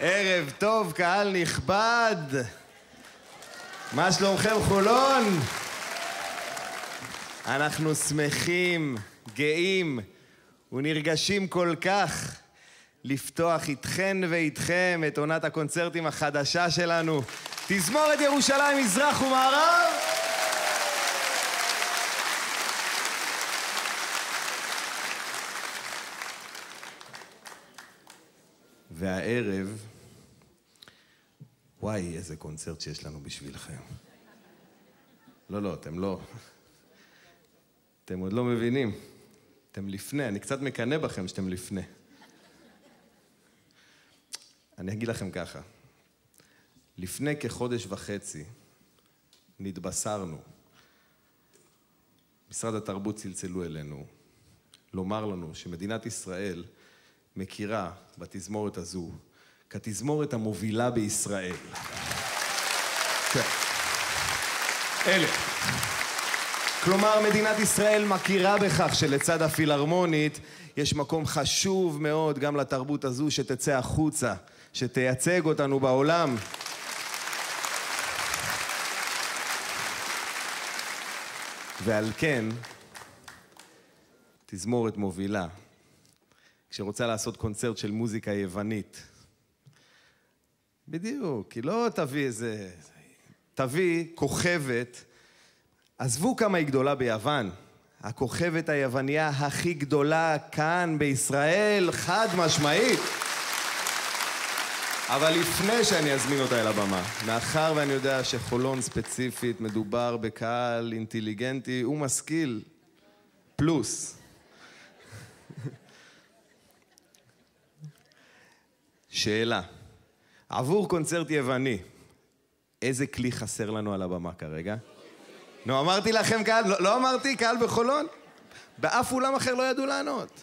ערב טוב, קהל נכבד. מה שלומכם חולון? אנחנו שמחים, גאים ונרגשים כל כך לפתוח איתכן ואיתכם את עונת הקונצרטים החדשה שלנו, תזמורת ירושלים מזרח ומערב. והערב, וואי, איזה קונצרט שיש לנו בשבילכם. לא, אתם עוד לא מבינים. אתם לפני, אני קצת מקנא בכם שאתם לפני. אני אגיד לכם ככה, לפני כחודש וחצי נתבשרנו, משרד התרבות צלצלו אלינו, לומר לנו שמדינת ישראל מכירה בתזמורת הזו כתזמורת המובילה בישראל. כן. אלה. כלומר, מדינת ישראל מכירה בכך שלצד הפילהרמונית יש מקום חשוב מאוד גם לתרבות הזו שתצא החוצה, שתייצג אותנו בעולם. ועל כן, תזמורת מובילה, כשרוצה לעשות קונצרט של מוזיקה יוונית, בדיוק, כי לא תביא איזה... תביא כוכבת, עזבו כמה היא גדולה ביוון, הכוכבת היווניה הכי גדולה כאן בישראל, חד משמעית. אבל לפני שאני אזמין אותה אל הבמה, מאחר ואני יודע שחולון ספציפית מדובר בקהל אינטליגנטי ומשכיל, פלוס. שאלה, עבור קונצרט יווני, איזה כלי חסר לנו על הבמה כרגע? נו, אמרתי לכם קהל, לא אמרתי קהל בחולון? באף אולם אחר לא ידעו לענות.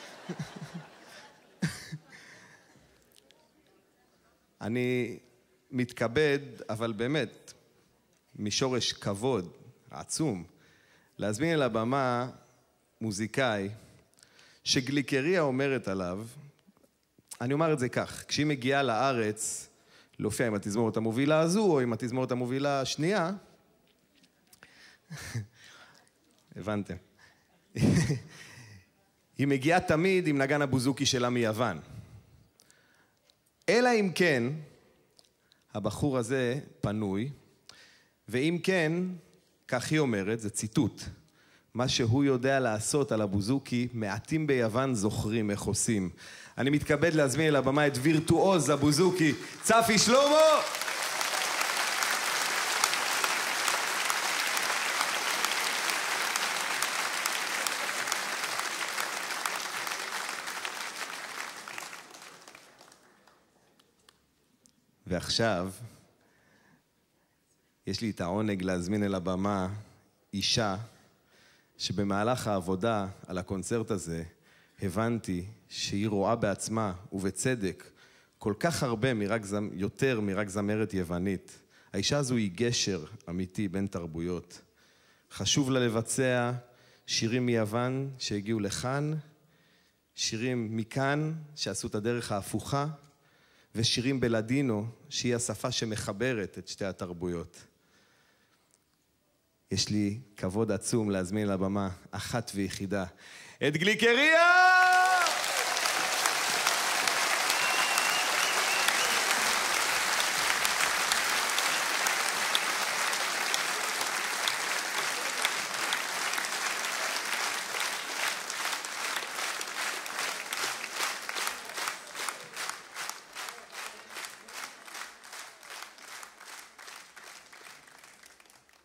אני מתכבד, אבל באמת, משורש כבוד עצום, להזמין אל הבמה מוזיקאי שגליקריה אומרת עליו, אני אומר את זה כך, כשהיא מגיעה לארץ, להופיע עם התזמורת המובילה הזו, או עם התזמורת המובילה השנייה, הבנתם. היא מגיעה תמיד עם נגן הבוזוקי שלה מיוון. אלא אם כן, הבחור הזה פנוי, ואם כן, כך היא אומרת, זה ציטוט, מה שהוא יודע לעשות על הבוזוקי, מעטים ביוון זוכרים איך עושים. אני מתכבד להזמין אל הבמה את וירטואוז הבוזוקי, צפי שלמה! ועכשיו, יש לי את העונג להזמין אל הבמה אישה שבמהלך העבודה על הקונצרט הזה הבנתי שהיא רואה בעצמה ובצדק כל כך הרבה יותר מרק זמרת יוונית. האישה הזו היא גשר אמיתי בין תרבויות. חשוב לה לבצע שירים מיוון שהגיעו לכאן, שירים מכאן שעשו את הדרך ההפוכה, ושירים בלדינו שהיא השפה שמחברת את שתי התרבויות. יש לי כבוד עצום להזמין לבמה אחת ויחידה את גליקריה!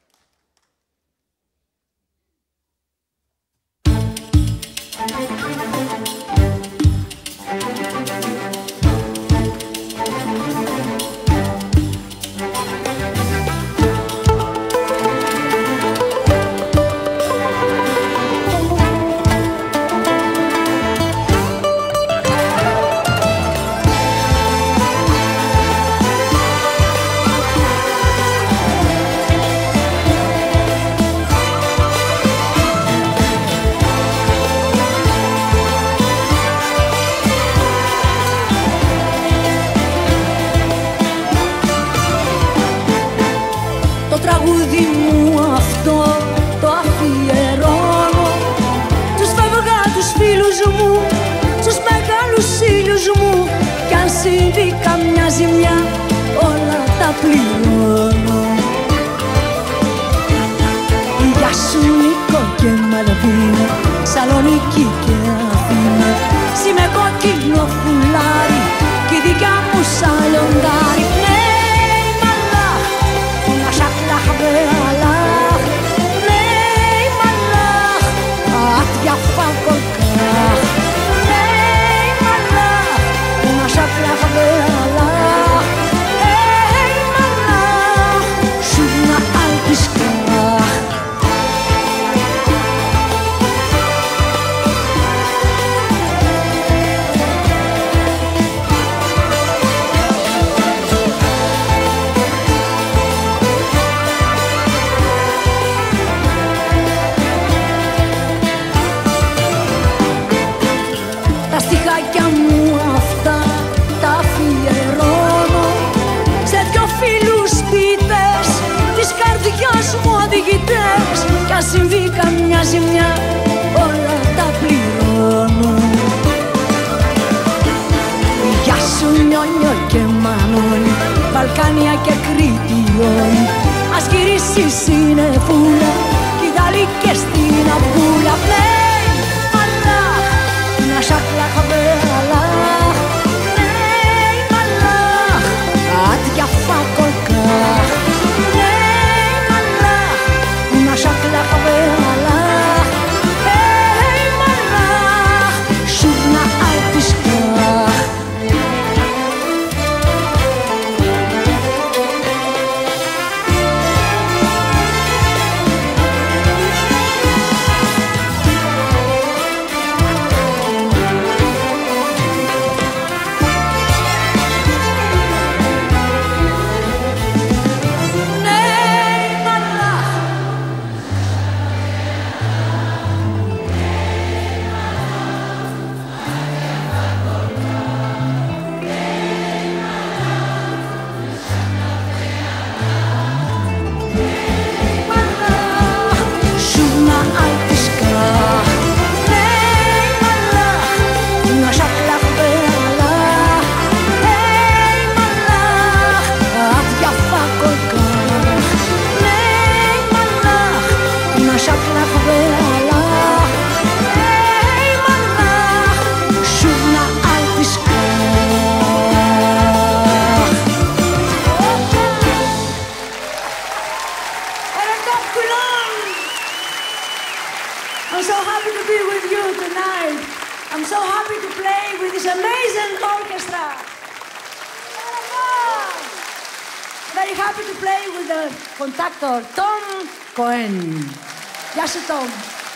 Thank you. Θεσσαλονίκη και Αθήνα. Συ με κόκκινο φουλάρι κι η δικιά μου σαν λιοντάρι. Νέι μαλάχ, να σακλάχ μπεαλάχ. Νέι μαλάχ, άτια φακολκάχ. Νέι μαλάχ, να σακλάχ μπεαλάχ. Νέι μαλάχ, σου να αλπισκάχ. Τα στιχάκια μου αυτά τα αφιερώνω σε δυο φίλους ποιητές της καρδιάς μου οδηγητές. Κι αν συμβεί καμιά ζημιά όλα τα πληρώνω. Γεια σου Νιόνιο και Μανώλη, Βαλκάνια και Κρήτη όλοι. Ας γυρίσει η συννεφούλα κι δάλη και στην αμπούλα. Πλέι μαλάχ, να σακλάχ μπεαλάχ. Πλέι μαλάχ, άτια φακολκάχ. Πλέι μαλάχ, να σακλάχ μπεαλάχ. Πλέι μαλάχ, σου να αλπισκάχ. I'm so happy to be with you tonight. I'm so happy to play with this amazing orchestra. Very happy to play with the conductor, Tom Cohen. Γεια σου, Tom.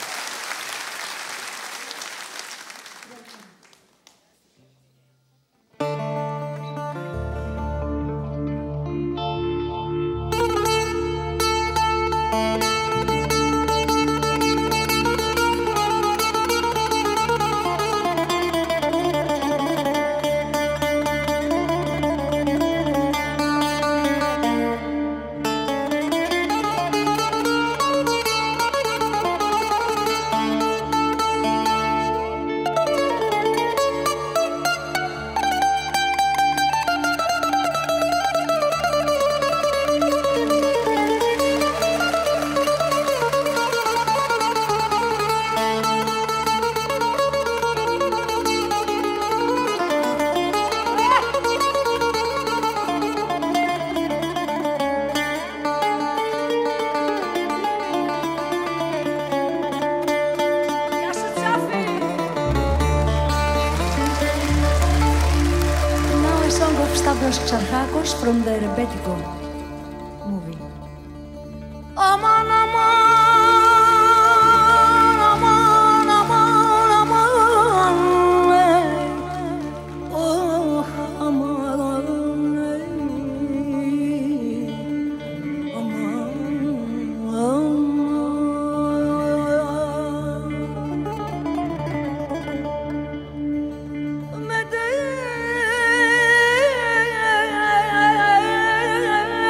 Stavros Xarchakos from the Rebetiko movie. Aman, aman, aman, aman, aman, oh, aman, aman.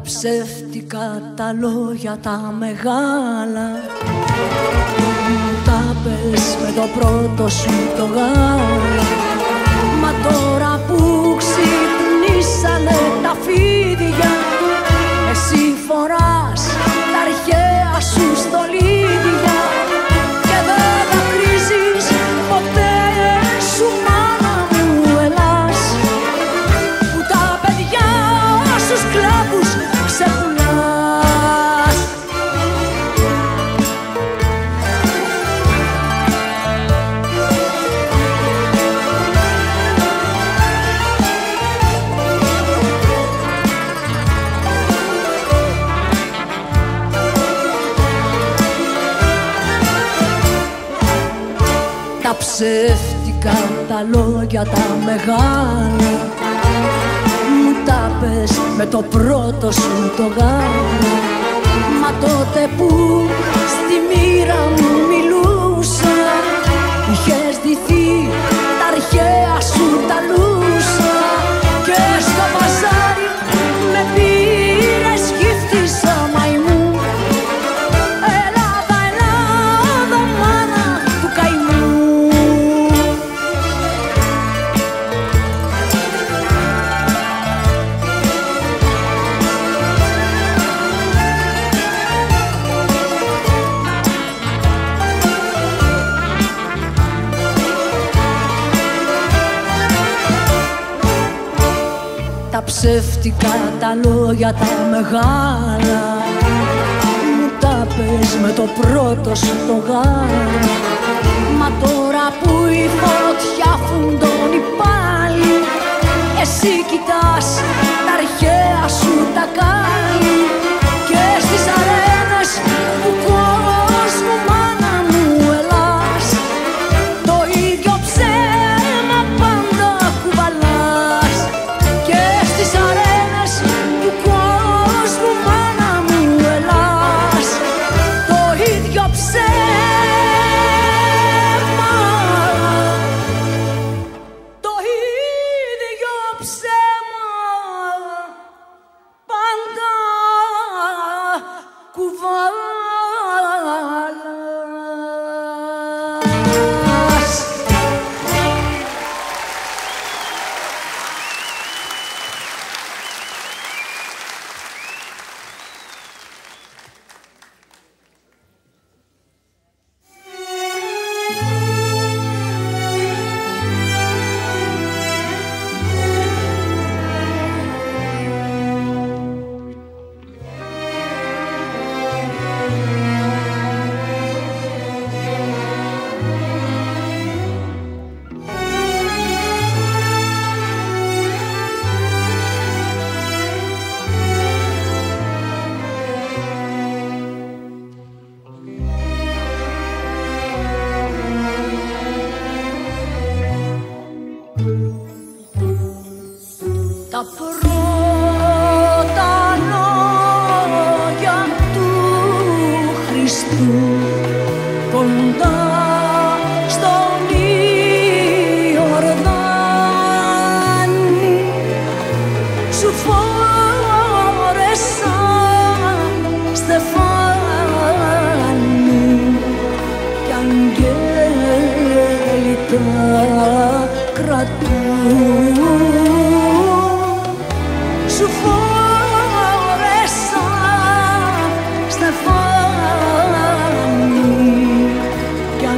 ψεύτικα τα λόγια τα μεγάλα μου τα πες με το πρώτο σου το γάλα. Μα τώρα που ξυπνήσανε τα φίδια, εσύ φοράς τα αρχαία σου στολίδια και δεν δακρύζεις ποτέ σου μάνα μου Ελλάς, που τα παιδιά στους σκλάβους ξεπουλάς. Τα ψεύτικα τα λόγια τα μεγάλα μου τα πες με το πρώτο σου το γάλα. Μα τότε που στη μοίρα μου μιλούσα, είχες ντυθεί τα αρχαία σου τα λούσα και στο μπαζάρι με πήρες γύφτησα μαϊμού. Ελλάδα, Ελλάδα, μάνα του καημού. Τα ψεύτικα τα λόγια τα μεγάλα μου τα πες με το πρώτο σου το γάλα. Μα τώρα που η φωτιά φουντώνει πάλι, εσύ κοιτάς τα αρχαία σου τα κάλλη και στις αρένες του κόσμου μάνα μου Ελλάς, το ίδιο ψέμα πάντα κουβαλάς. Και στις αρένες του κόσμου μάνα μου Ελλάς, το ίδιο ψέμα, το ίδιο ψέμα πάντα κουβαλάς. Τα πρώτα λόγια του Χριστού κοντά στον Ιορδάνη σου φόρεσαν στεφάνι κι αγγέλοι τα κρατούν. Σου φόρεσαν στεφάνι κι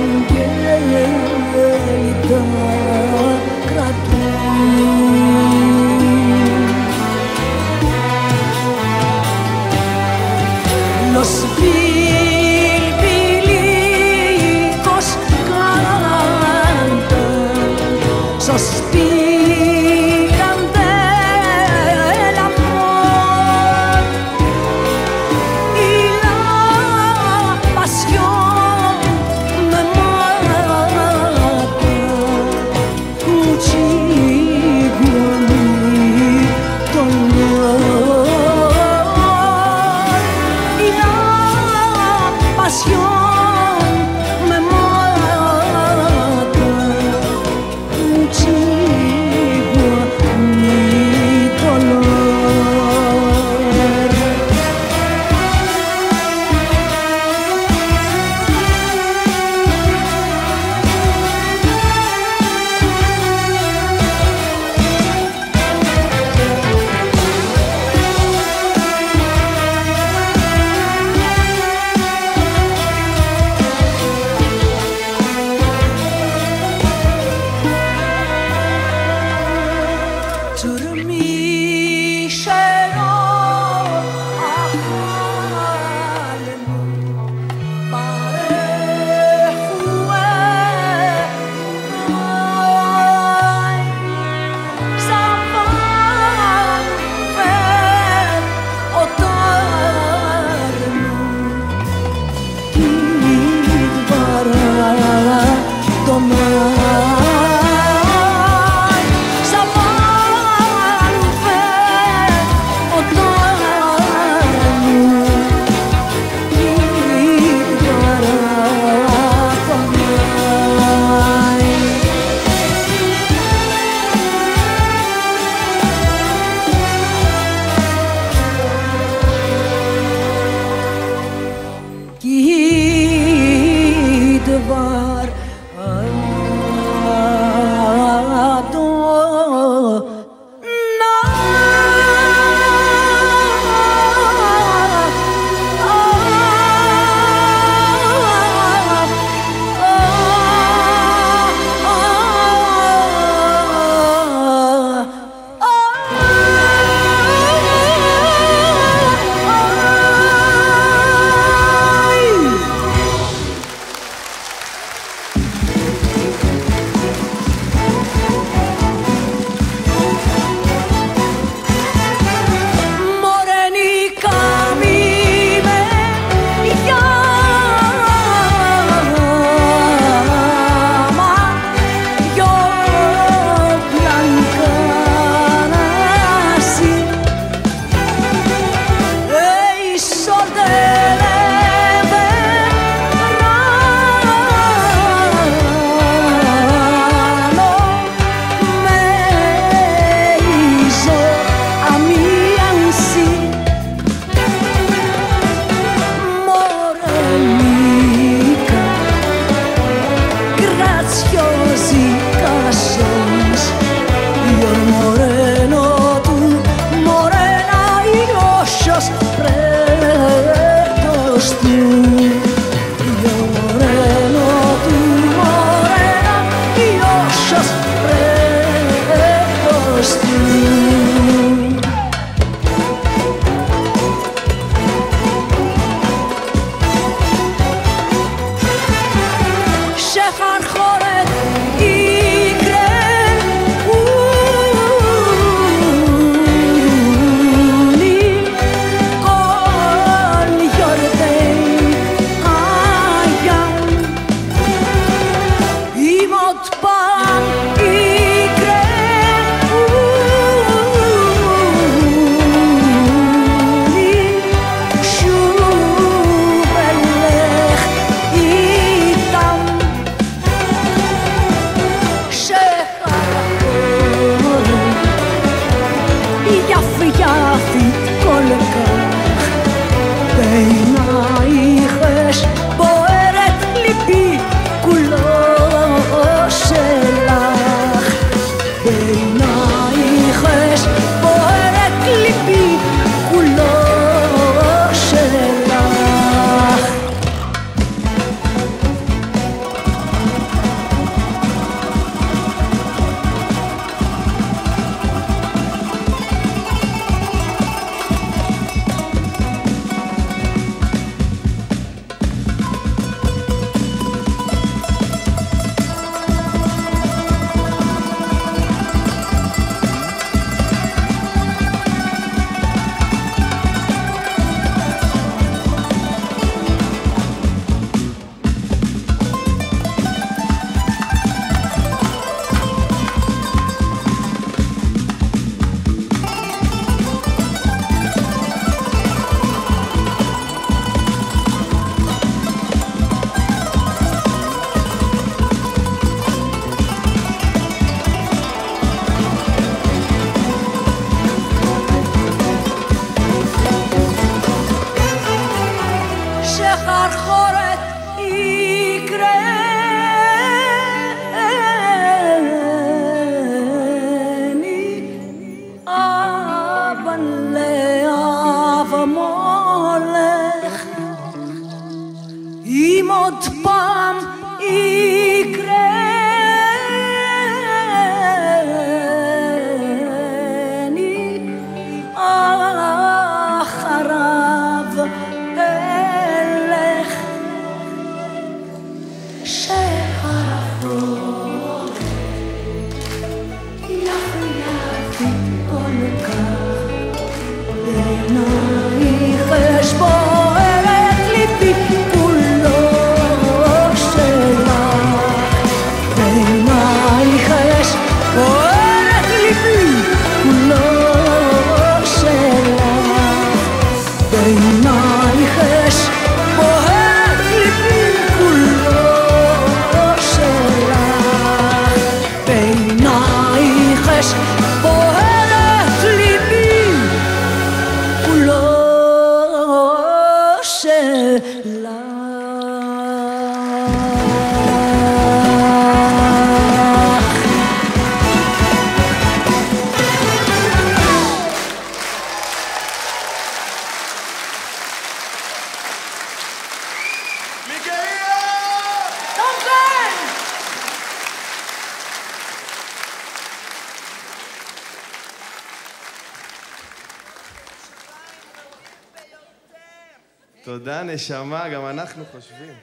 תודה, נשמה, גם אנחנו חושבים.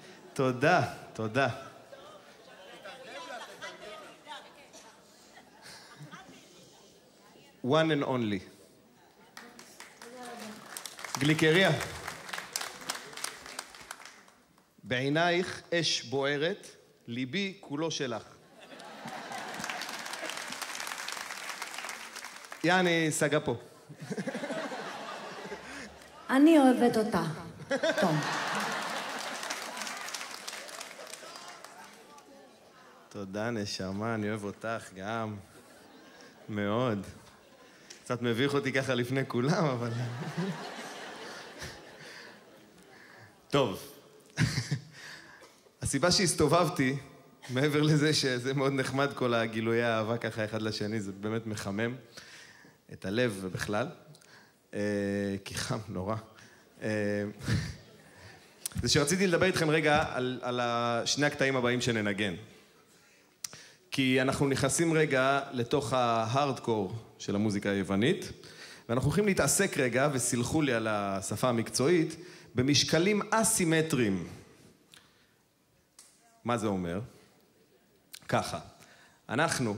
תודה, תודה. One and only. גליקריה. בעינייך אש בוערת, ליבי כולו שלך. יעני, סגה פה. אני אוהבת אותה. טוב. תודה, נשמה, אני אוהב אותך גם. מאוד. קצת מביך אותי ככה לפני כולם, אבל... טוב. הסיבה שהסתובבתי, מעבר לזה שזה מאוד נחמד כל הגילויי האהבה ככה אחד לשני, זה באמת מחמם את הלב ובכלל. כי חם, נורא. זה שרציתי לדבר איתכם רגע על שני הקטעים הבאים שננגן. כי אנחנו נכנסים רגע לתוך ההארדקור של המוזיקה היוונית, ואנחנו הולכים להתעסק רגע, וסלחו לי על השפה המקצועית, במשקלים אסימטריים. מה זה אומר? ככה, אנחנו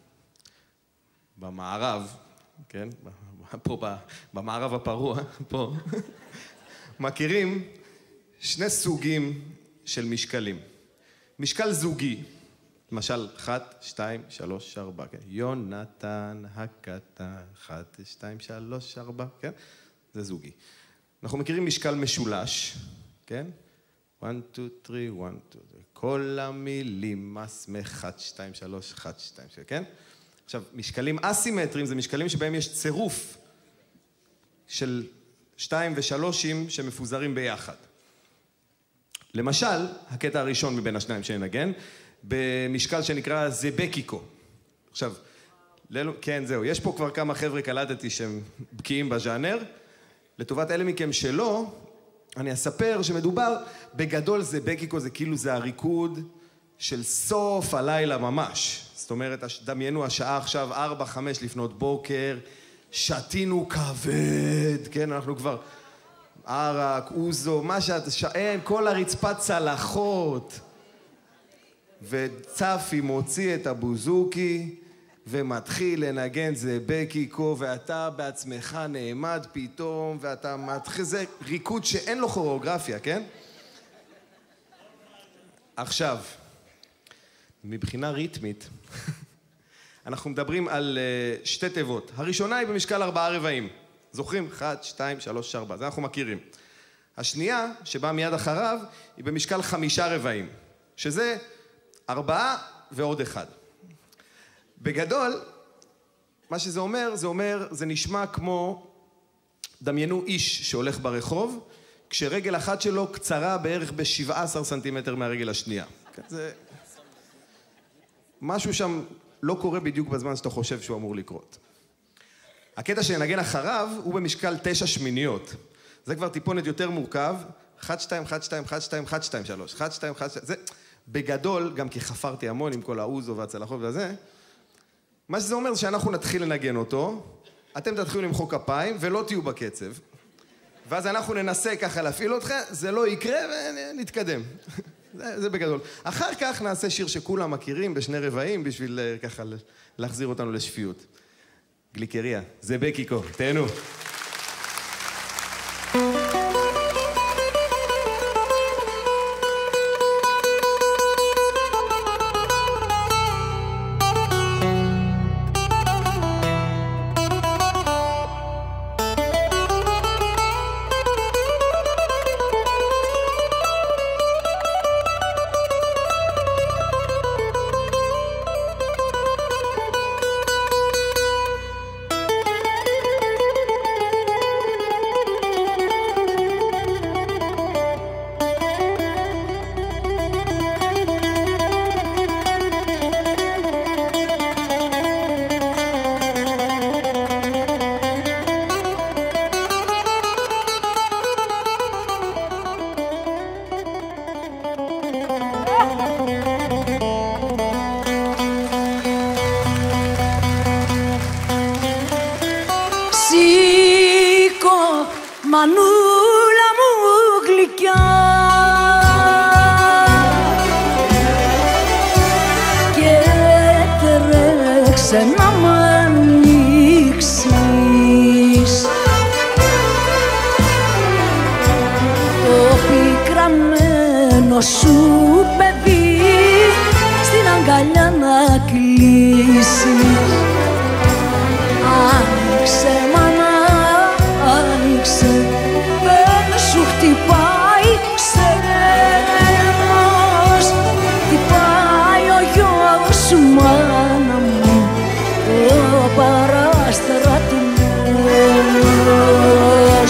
במערב, כן? פה במערב הפרוע, פה, מכירים שני סוגים של משקלים. משקל זוגי, למשל 1, 2, 3, 4, כן? יונתן הקטן, 1, 2, 3, 4, כן? זה זוגי. אנחנו מכירים משקל משולש, כן? 1, 2, 3, 1, 2, 3, כל המילים, מסמך, 1, 2, 3, 1, 2, 3, כן? עכשיו, משקלים אסימטריים זה משקלים שבהם יש צירוף של 2 ו3 שמפוזרים ביחד. למשל, הקטע הראשון מבין השניים שנגן, במשקל שנקרא זבקיקו. עכשיו, כן, זהו, יש פה כבר כמה חבר'ה קלטתי שהם בקיאים בז'אנר. לטובת אלה מכם שלא, אני אספר שמדובר, בגדול זבקיקו זה כאילו זה הריקוד של סוף הלילה ממש. זאת אומרת, דמיינו השעה עכשיו 4-5 לפנות בוקר, שתינו כבד, כן, אנחנו כבר ערק, אוזו, מה שאת שאין, כל הרצפת צלחות. וצפי מוציא את הבוזוקי ומתחיל לנגן זבקיקו, ואתה בעצמך נעמד פתאום, ואתה מתחיל, זה ריקוד שאין לו כוריאוגרפיה, כן? עכשיו, מבחינה ריתמית, אנחנו מדברים על שתי תיבות. הראשונה היא במשקל 4 רבעים. זוכרים? 1, 2, 3, 4. זה אנחנו מכירים. השנייה, שבאה מיד אחריו, היא במשקל 5 רבעים. שזה 4 ועוד 1. בגדול, מה שזה אומר, זה נשמע כמו, דמיינו איש שהולך ברחוב, כשרגל אחת שלו קצרה בערך ב-17 סנטימטר מהרגל השנייה. זה משהו שם לא קורה בדיוק בזמן שאתה חושב שהוא אמור לקרות. הקטע שנגן אחריו הוא במשקל 9 שמיניות. זה כבר טיפונת יותר מורכב. 1, 2, 1, 2, 1, 2, 1, 2, 3. 1, 2, 1, 2. זה בגדול, גם כי חפרתי המון עם כל האוזו והצלחות וזה, מה שזה אומר זה שאנחנו נתחיל לנגן אותו, אתם תתחילו למחוא כפיים ולא תהיו בקצב. ואז אנחנו ננסה ככה להפעיל אתכם, זה לא יקרה ונתקדם. זה בגדול. אחר כך נעשה שיר שכולם מכירים בשני רבעים בשביל ככה להחזיר אותנו לשפיות. גליקריה, זבקיקו, תהנו. Μανούλα μου γλυκιά και τρέξε να μ' ανοίξεις το πικραμένο σου παιδί στην αγκαλιά να κλείσεις. Άνοιξε μάνα, άνοιξε, δεν σου χτυπάει ξένος, χτυπάει ο γιος σου μάνα μου, ο παραστρατημένος.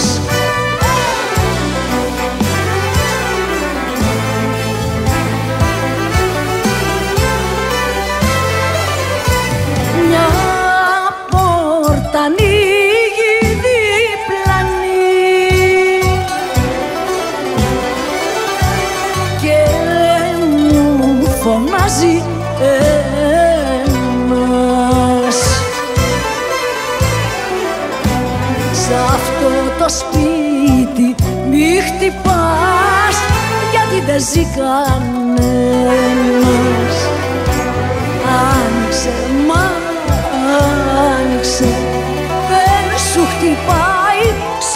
Μια πόρτα ανοίγει φωνάζει ένας. Σ' αυτό το σπίτι μη χτυπάς, γιατί δεν ζει κανένας. Άνοιξε, μα άνοιξε, δεν σου χτυπάει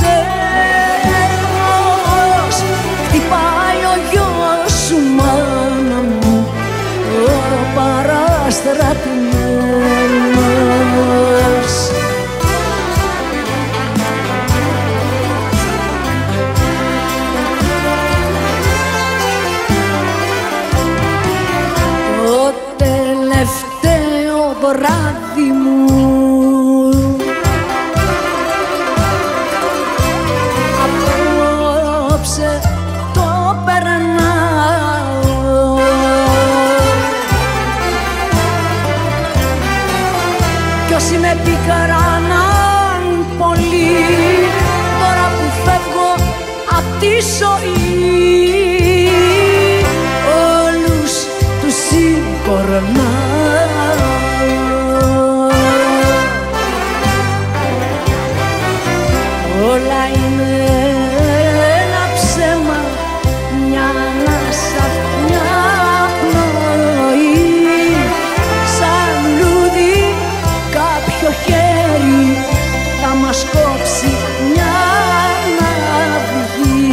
ξένος. Χτυπάει ο γιος σου, μάνα μου, ο παραστρατημένος. Το τελευταίο βράδυ μου απόψε το περνάω. Κι όσοι με πικράναν πολύ, τώρα που φεύγω απ' τη ζωή, όλους τους συγχωρνάω. Όλα είναι ένα ψέμα, μια ανάσα, μια πνοή. Σαν λούδι κάποιο χέρι θα μας κόψει μια αυγή.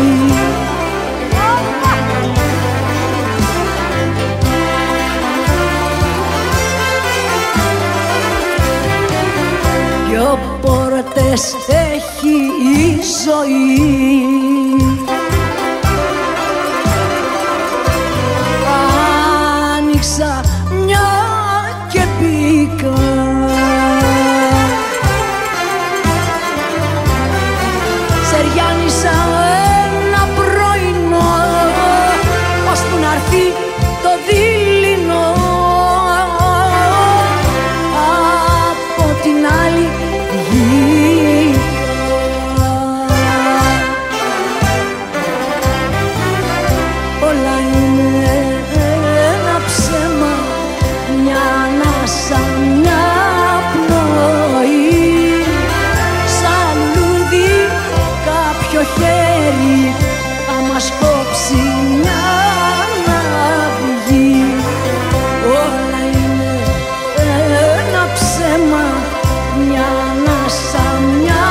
Δυο πόρτες έχει η ζωή, άνοιξα μια και μπήκα. Σεριάνισα ένα πρωινό, ώσπου να έρθει το δειλινό. Από την άλλη όλα είναι ένα ψέμα, μια ανάσα, μια πνοή. Σαν λούδι κάποιο χέρι θα μας κόψει μια αυγή. Όλα είναι ένα ψέμα, μια ανάσα, μια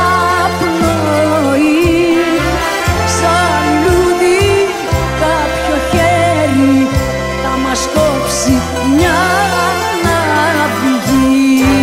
πνοή. Σαν λούδι κάποιο χέρι θα μας κόψει μια αυγή.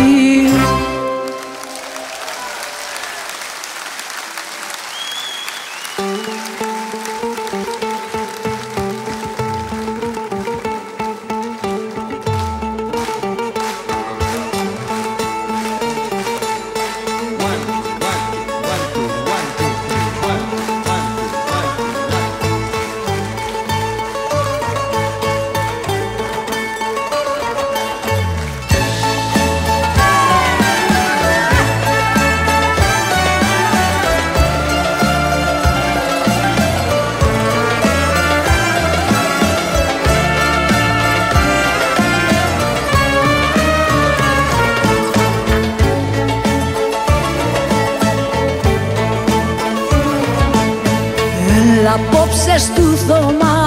Απόψε του Θωμά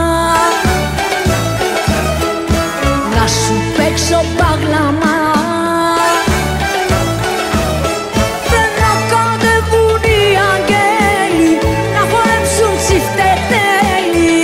να σου παίξω παγλαμά. Φέρνω κοντεβούν οι αγγέλοι να χορέψουν τσιφτετέλοι.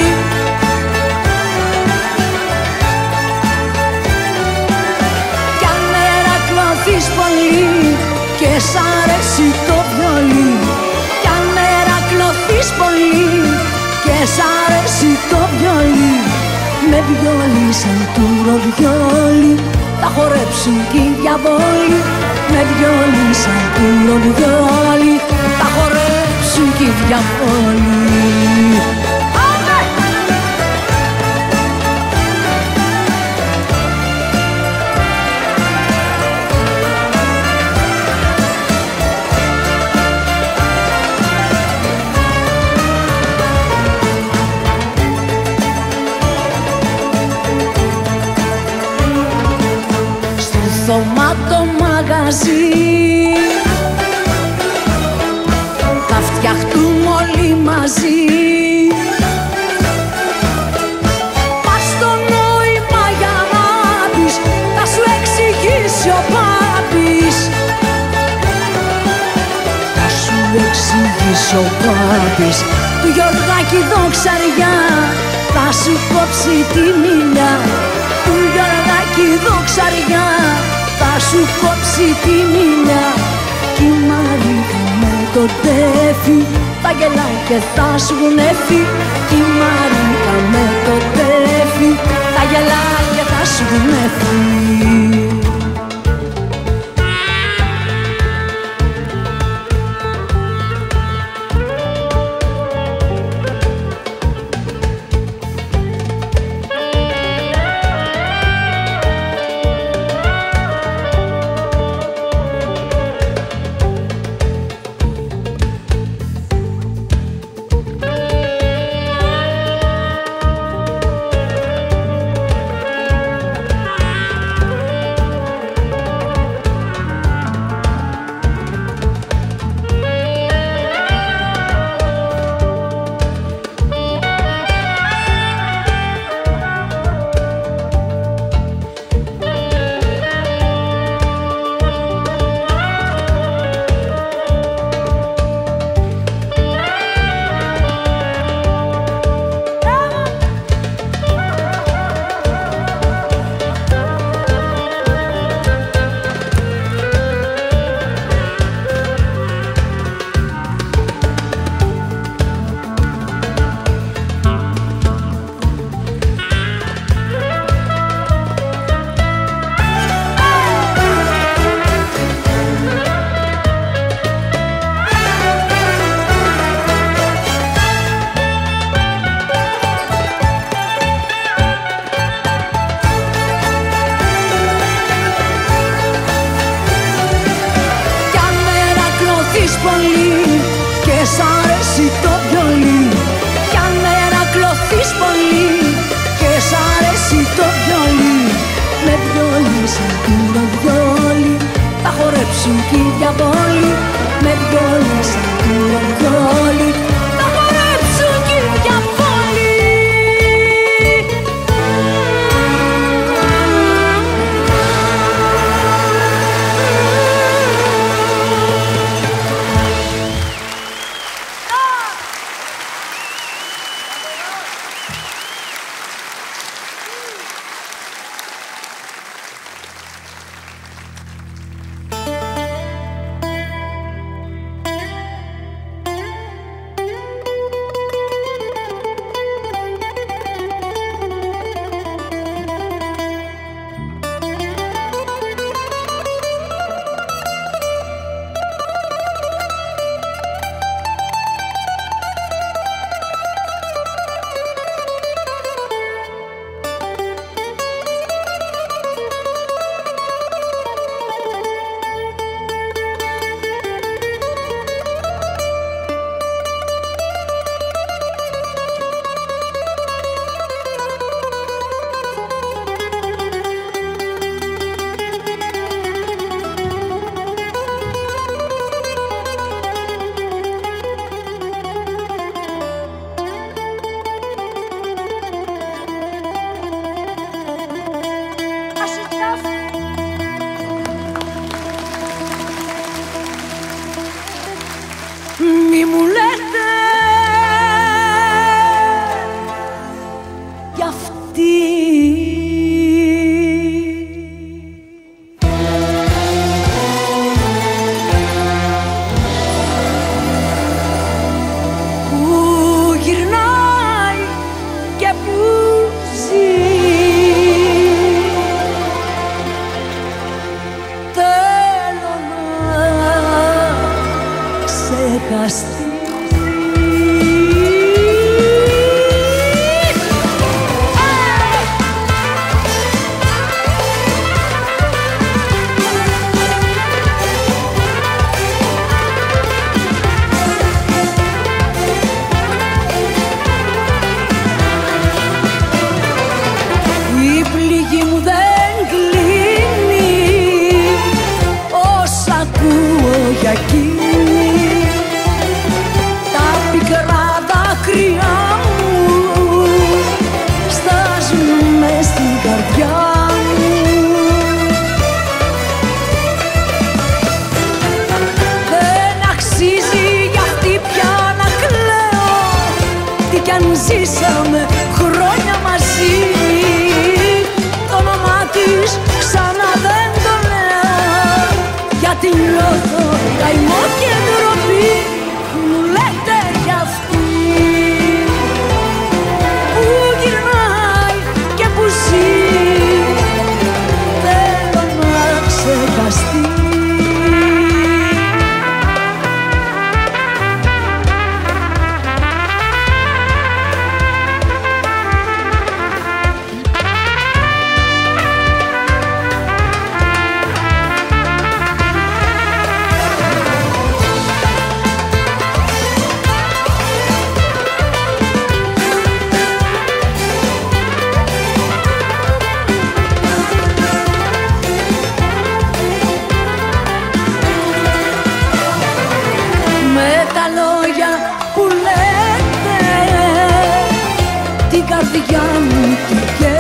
Κι αν μερακλωθείς πολύ και σ' αρέσει το βιολί, κι αν μερακλωθείς πολύ και σ' αρέσει το βιολί, με βιολί σαν τούρο βιολί θα χορέψουν κι οι διαβόλοι. Με βιολί σαν τούρο βιολί θα χορέψουν κι οι διαβόλοι. Θωμά το μαγαζί θα φτιαχτούμε όλοι μαζί. Πας στο νόημα για να πεις, θα σου εξηγήσει ο Πάπης. Θα σου εξηγήσει ο Πάπης. Του Γιωργάκη δοξαριά θα σου κόψει τη μιλιά. Του Γιωργάκη δοξαριά θα σου κόψει τη μιλιά. Κι η Μαρίκα με το τέφι θα γελάει και θα σου γνέφει. Κι η Μαρίκα με το τέφι θα γελάει και θα σου γνέφει. νιώθω καημό και ντροπή, μου λέτε κι αυτή που γυρνάει και που ζει, θέλω να ξεχαστεί. Καρδιά μου και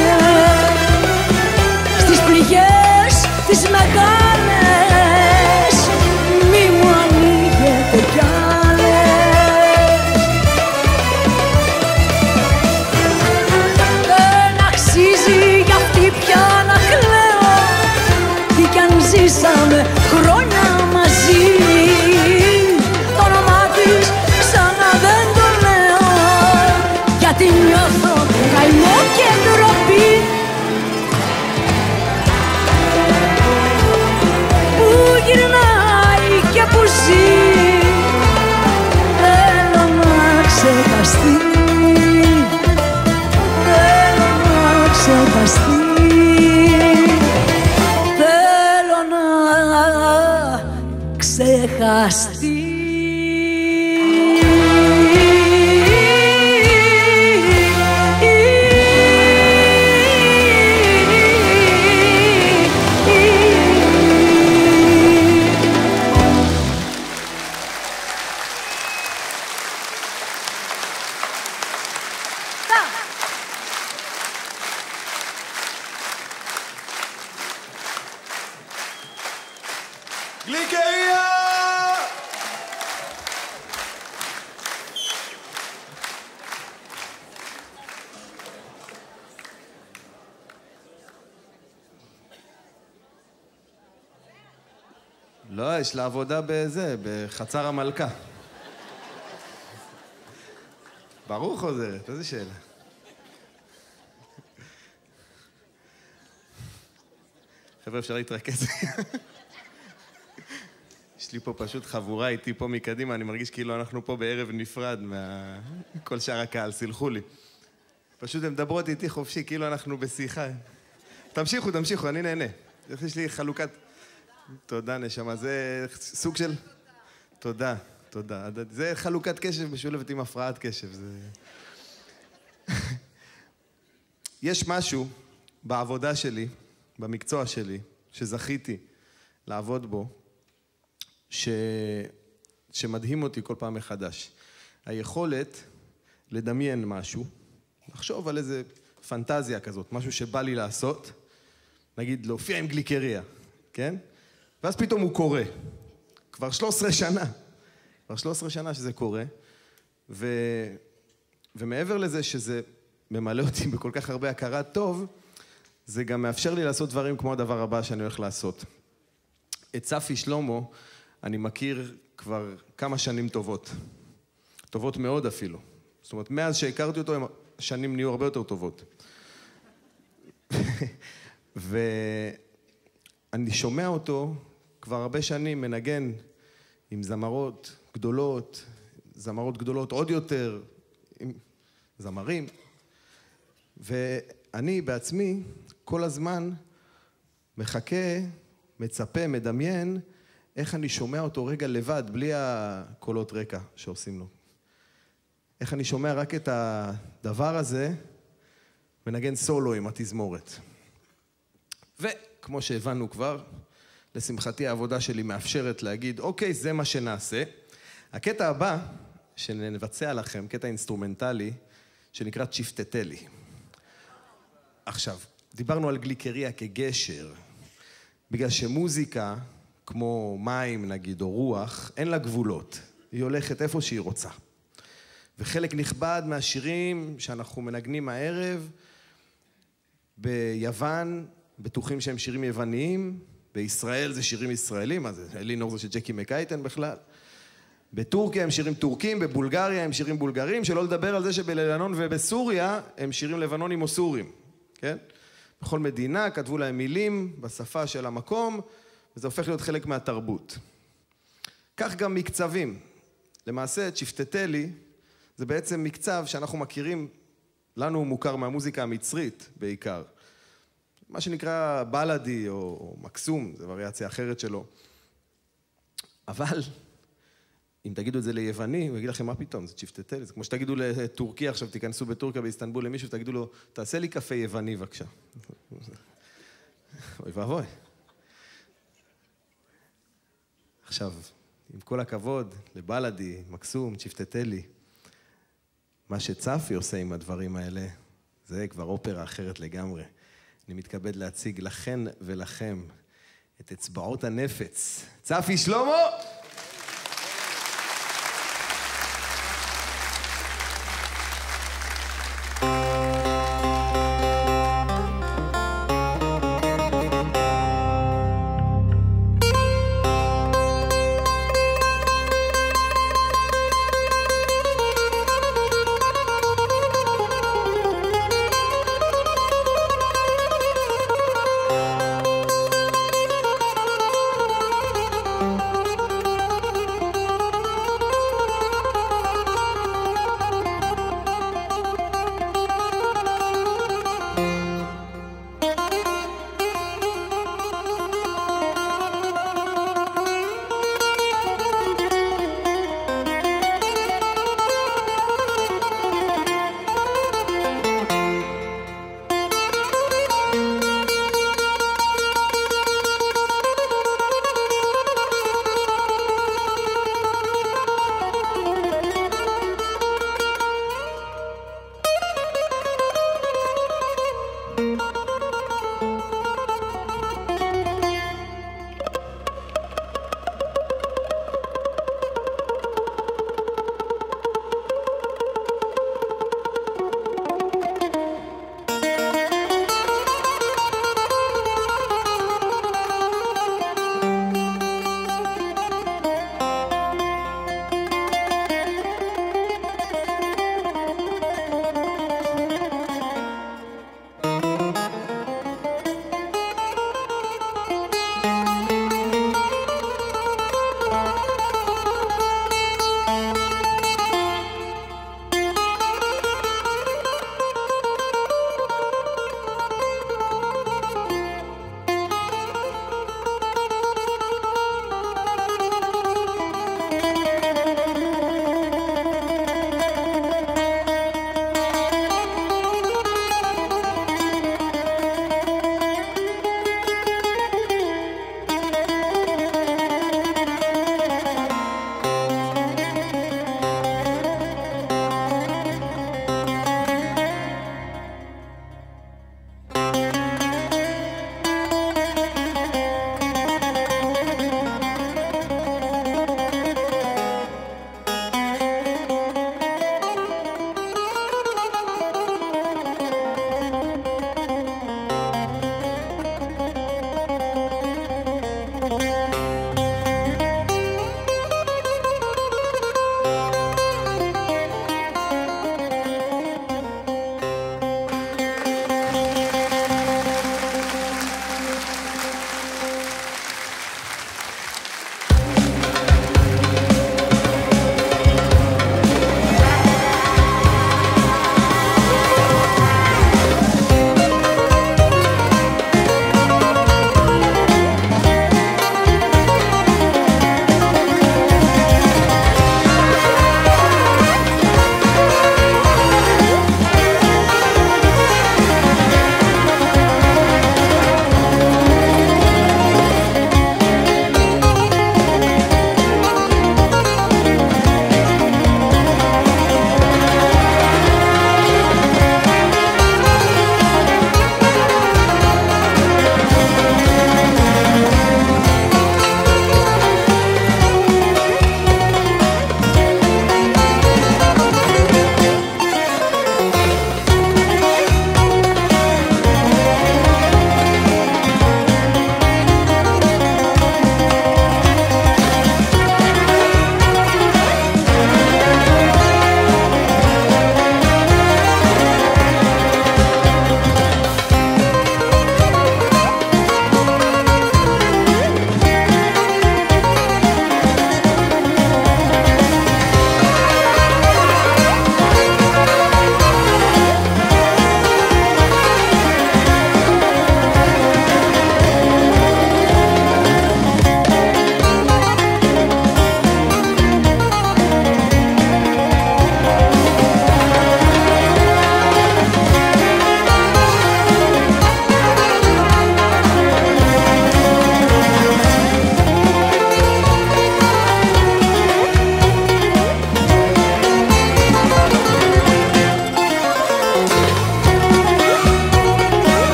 στις πληγές τις μεγάλες μη μου ανοίγετε κι άλλες. Δεν αξίζει για αυτή πια να κλαίω, τι κι αν ζήσαμε χρόνια μαζί. Το όνομά της ξανά δεν το λέω, γιατί νιώθω καημό και ντροπή, που γυρνάει και που ζει, θέλω να ξεχαστεί, θέλω να ξεχαστεί, θέλω να ξεχαστεί. Γλυκερία! לא, יש לה עבודה בזה, בחצר המלכה. ברור חוזרת, איזה שאלה. חבר'ה, אפשר להתרכז. יש לי פה פשוט חבורה איתי פה מקדימה, אני מרגיש כאילו אנחנו פה בערב נפרד מכל שאר הקהל, סלחו לי. פשוט הן מדברות איתי חופשי, כאילו אנחנו בשיחה. תמשיכו, תמשיכו, אני נהנה. יש לי חלוקת... תודה, נשמה, זה סוג של... תודה, תודה. זה חלוקת קשב משולבת עם הפרעת קשב. יש משהו בעבודה שלי, במקצוע שלי, שזכיתי לעבוד בו, שמדהים אותי כל פעם מחדש. היכולת לדמיין משהו, לחשוב על איזה פנטזיה כזאת, משהו שבא לי לעשות, נגיד להופיע עם גליקריה, כן? ואז פתאום הוא קורה. כבר 13 שנה. כבר 13 שנה שזה קורה. ומעבר לזה שזה ממלא אותי בכל כך הרבה הכרת טוב, זה גם מאפשר לי לעשות דברים כמו הדבר הבא שאני הולך לעשות. את צפי שלמה אני מכיר כבר כמה שנים טובות. טובות מאוד אפילו. זאת אומרת, מאז שהכרתי אותו, השנים נהיו הרבה יותר טובות. ואני שומע אותו כבר הרבה שנים מנגן עם זמרות גדולות עוד יותר, עם זמרים. ואני בעצמי כל הזמן מחכה, מצפה, מדמיין, איך אני שומע אותו רגע לבד, בלי הקולות רקע שעושים לו. איך אני שומע רק את הדבר הזה, ונגן סולו עם התזמורת. וכמו שהבנו כבר, לשמחתי העבודה שלי מאפשרת להגיד, אוקיי, זה מה שנעשה. הקטע הבא שנבצע לכם, קטע אינסטרומנטלי, שנקרא צ'יפטטלי. עכשיו, דיברנו על גליקריה כגשר, בגלל שמוזיקה, כמו מים נגיד, או רוח, אין לה גבולות. היא הולכת איפה שהיא רוצה. וחלק נכבד מהשירים שאנחנו מנגנים הערב, ביוון, בטוחים שהם שירים יווניים, בישראל זה שירים ישראלים, אז אלינור זה של ג'קי מקייטן בכלל. בטורקיה הם שירים טורקים, בבולגריה הם שירים בולגרים, שלא לדבר על זה שבלבנון ובסוריה הם שירים לבנונים או סורים, כן? בכל מדינה כתבו להם מילים בשפה של המקום, וזה הופך להיות חלק מהתרבות. כך גם מקצבים. למעשה, צ'פטטלי זה בעצם מקצב שאנחנו מכירים, לנו הוא מוכר מהמוזיקה המצרית בעיקר. מה שנקרא בלדי או מקסום, זה וריאציה אחרת שלו. אבל אם תגידו את זה ליווני, הוא יגיד לכם מה פתאום, זה צ'פטטלי. זה כמו שתגידו לטורקי, עכשיו תיכנסו בטורקיה באיסטנבול למישהו, תגידו לו, תעשה לי קפה יווני בבקשה. אוי ואבוי. עכשיו, עם כל הכבוד לבלדי, מקסום, צ'פטטלי, מה שצפי עושה עם הדברים האלה, זה כבר אופרה אחרת לגמרי. אני מתכבד להציג לכן ולכם את אצבעות הנפץ. צפי שלמה!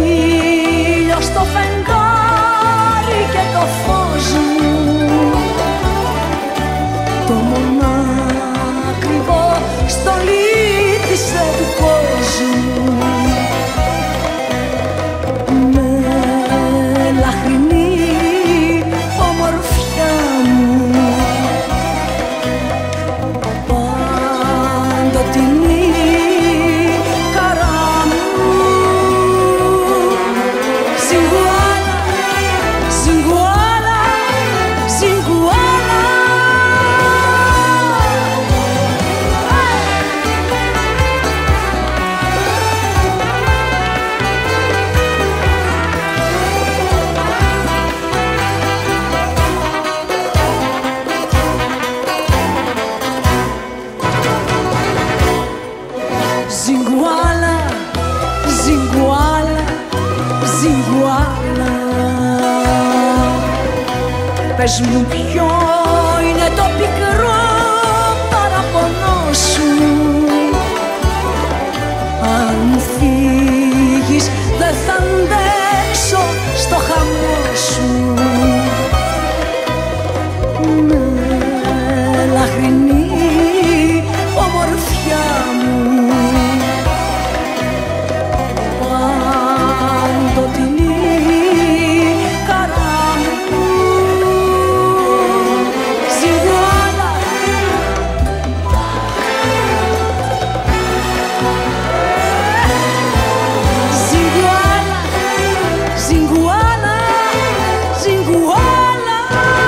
ήλιος το φεγγάρι και το φως μου, το μονάκριβο στολίτισε του κόσμου. Με λαχρινή ομορφιά μου, παντοτινή χαρά μου. Ζιγκουάλα, ζιγκουάλα, ζιγκουάλα. Ζιγκουάλα, ζιγκουάλα, ζιγκουάλα. Πες μου ποιο είναι το πικρό παραπονό σου. Αν φύγεις δεν θα αντέξω στο χαμό σου. Με λαχρινή ομορφιά μου, παντοτινή χαρά μου. Ζιγκουάλα, ζιγκουάλα, ζιγκουάλα, ζιγκουάλα.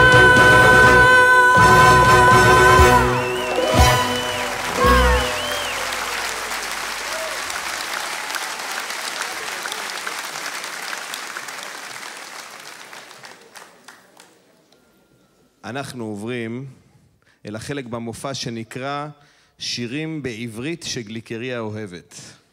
אנחנו עוברים אל החלק במופע שנקרא שירים בעברית שגליקריה אוהבת.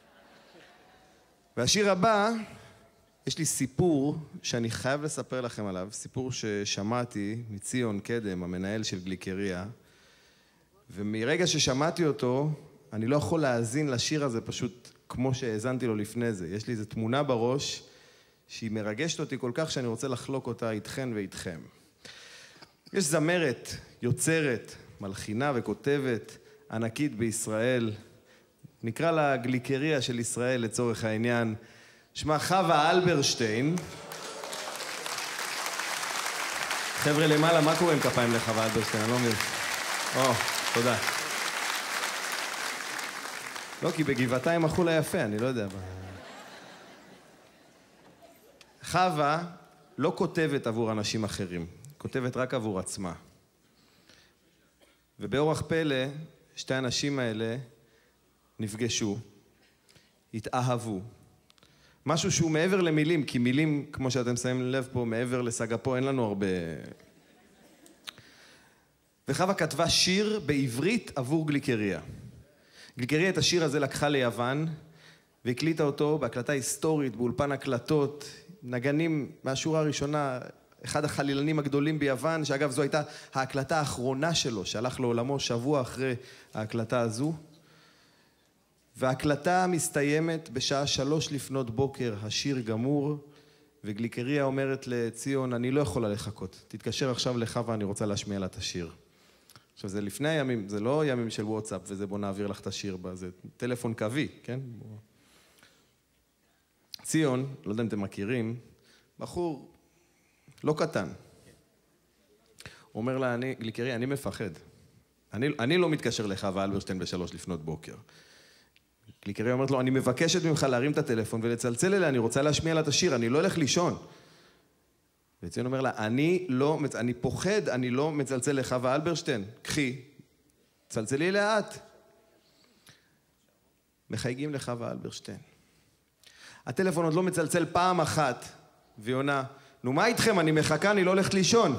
והשיר הבא, יש לי סיפור שאני חייב לספר לכם עליו, סיפור ששמעתי מציון קדם, המנהל של גליקריה, ומרגע ששמעתי אותו, אני לא יכול להאזין לשיר הזה פשוט כמו שהאזנתי לו לפני זה. יש לי איזו תמונה בראש שהיא מרגשת אותי כל כך שאני רוצה לחלוק אותה איתכן ואיתכם. יש זמרת, יוצרת, מלחינה וכותבת ענקית בישראל, נקרא לה גליקריה של ישראל לצורך העניין, שמה חווה אלברשטיין. חבר'ה למעלה, מה קורה עם כפיים לחווה אלברשטיין? אני לא מבין. תודה. לא, כי בגבעתיים אכול היפה, אני לא יודע. חווה לא כותבת עבור אנשים אחרים. כותבת רק עבור עצמה. ובאורח פלא, שתי האנשים האלה נפגשו, התאהבו. משהו שהוא מעבר למילים, כי מילים, כמו שאתם שמים לב פה, מעבר לסגה פה, אין לנו הרבה... וחווה כתבה שיר בעברית עבור גליקריה. גליקריה את השיר הזה לקחה ליוון, והקליטה אותו בהקלטה היסטורית, באולפן הקלטות, נגנים מהשורה הראשונה, אחד החלילנים הגדולים ביוון, שאגב זו הייתה ההקלטה האחרונה שלו, שהלך לעולמו שבוע אחרי ההקלטה הזו. וההקלטה מסתיימת בשעה 3 לפנות בוקר, השיר גמור, וגליקריה אומרת לציון, אני לא יכולה לחכות, תתקשר עכשיו לחווה, אני רוצה להשמיע לה את השיר. עכשיו זה לפני הימים, זה לא ימים של וואטסאפ, וזה בוא נעביר לך את השיר בה, זה טלפון קווי, כן? ציון, לא יודע אם אתם מכירים, בחור לא קטן. הוא אומר לה, גליקריה, אני מפחד. אני לא מתקשר לחווה אלברשטיין ב3 לפנות בוקר. גליקריה אומרת לו, אני מבקשת ממך להרים את הטלפון ולצלצל אליה, אני רוצה להשמיע לה את השיר, אני לא הולך לישון. וציון אומר לה, אני פוחד, אני לא מצלצל לחווה אלברשטיין. קחי, צלצלי לאט. מחייגים לחווה אלברשטיין. הטלפון עוד לא מצלצל פעם אחת, והיא עונה, נו מה איתכם? אני מחכה, אני לא הולכת לישון.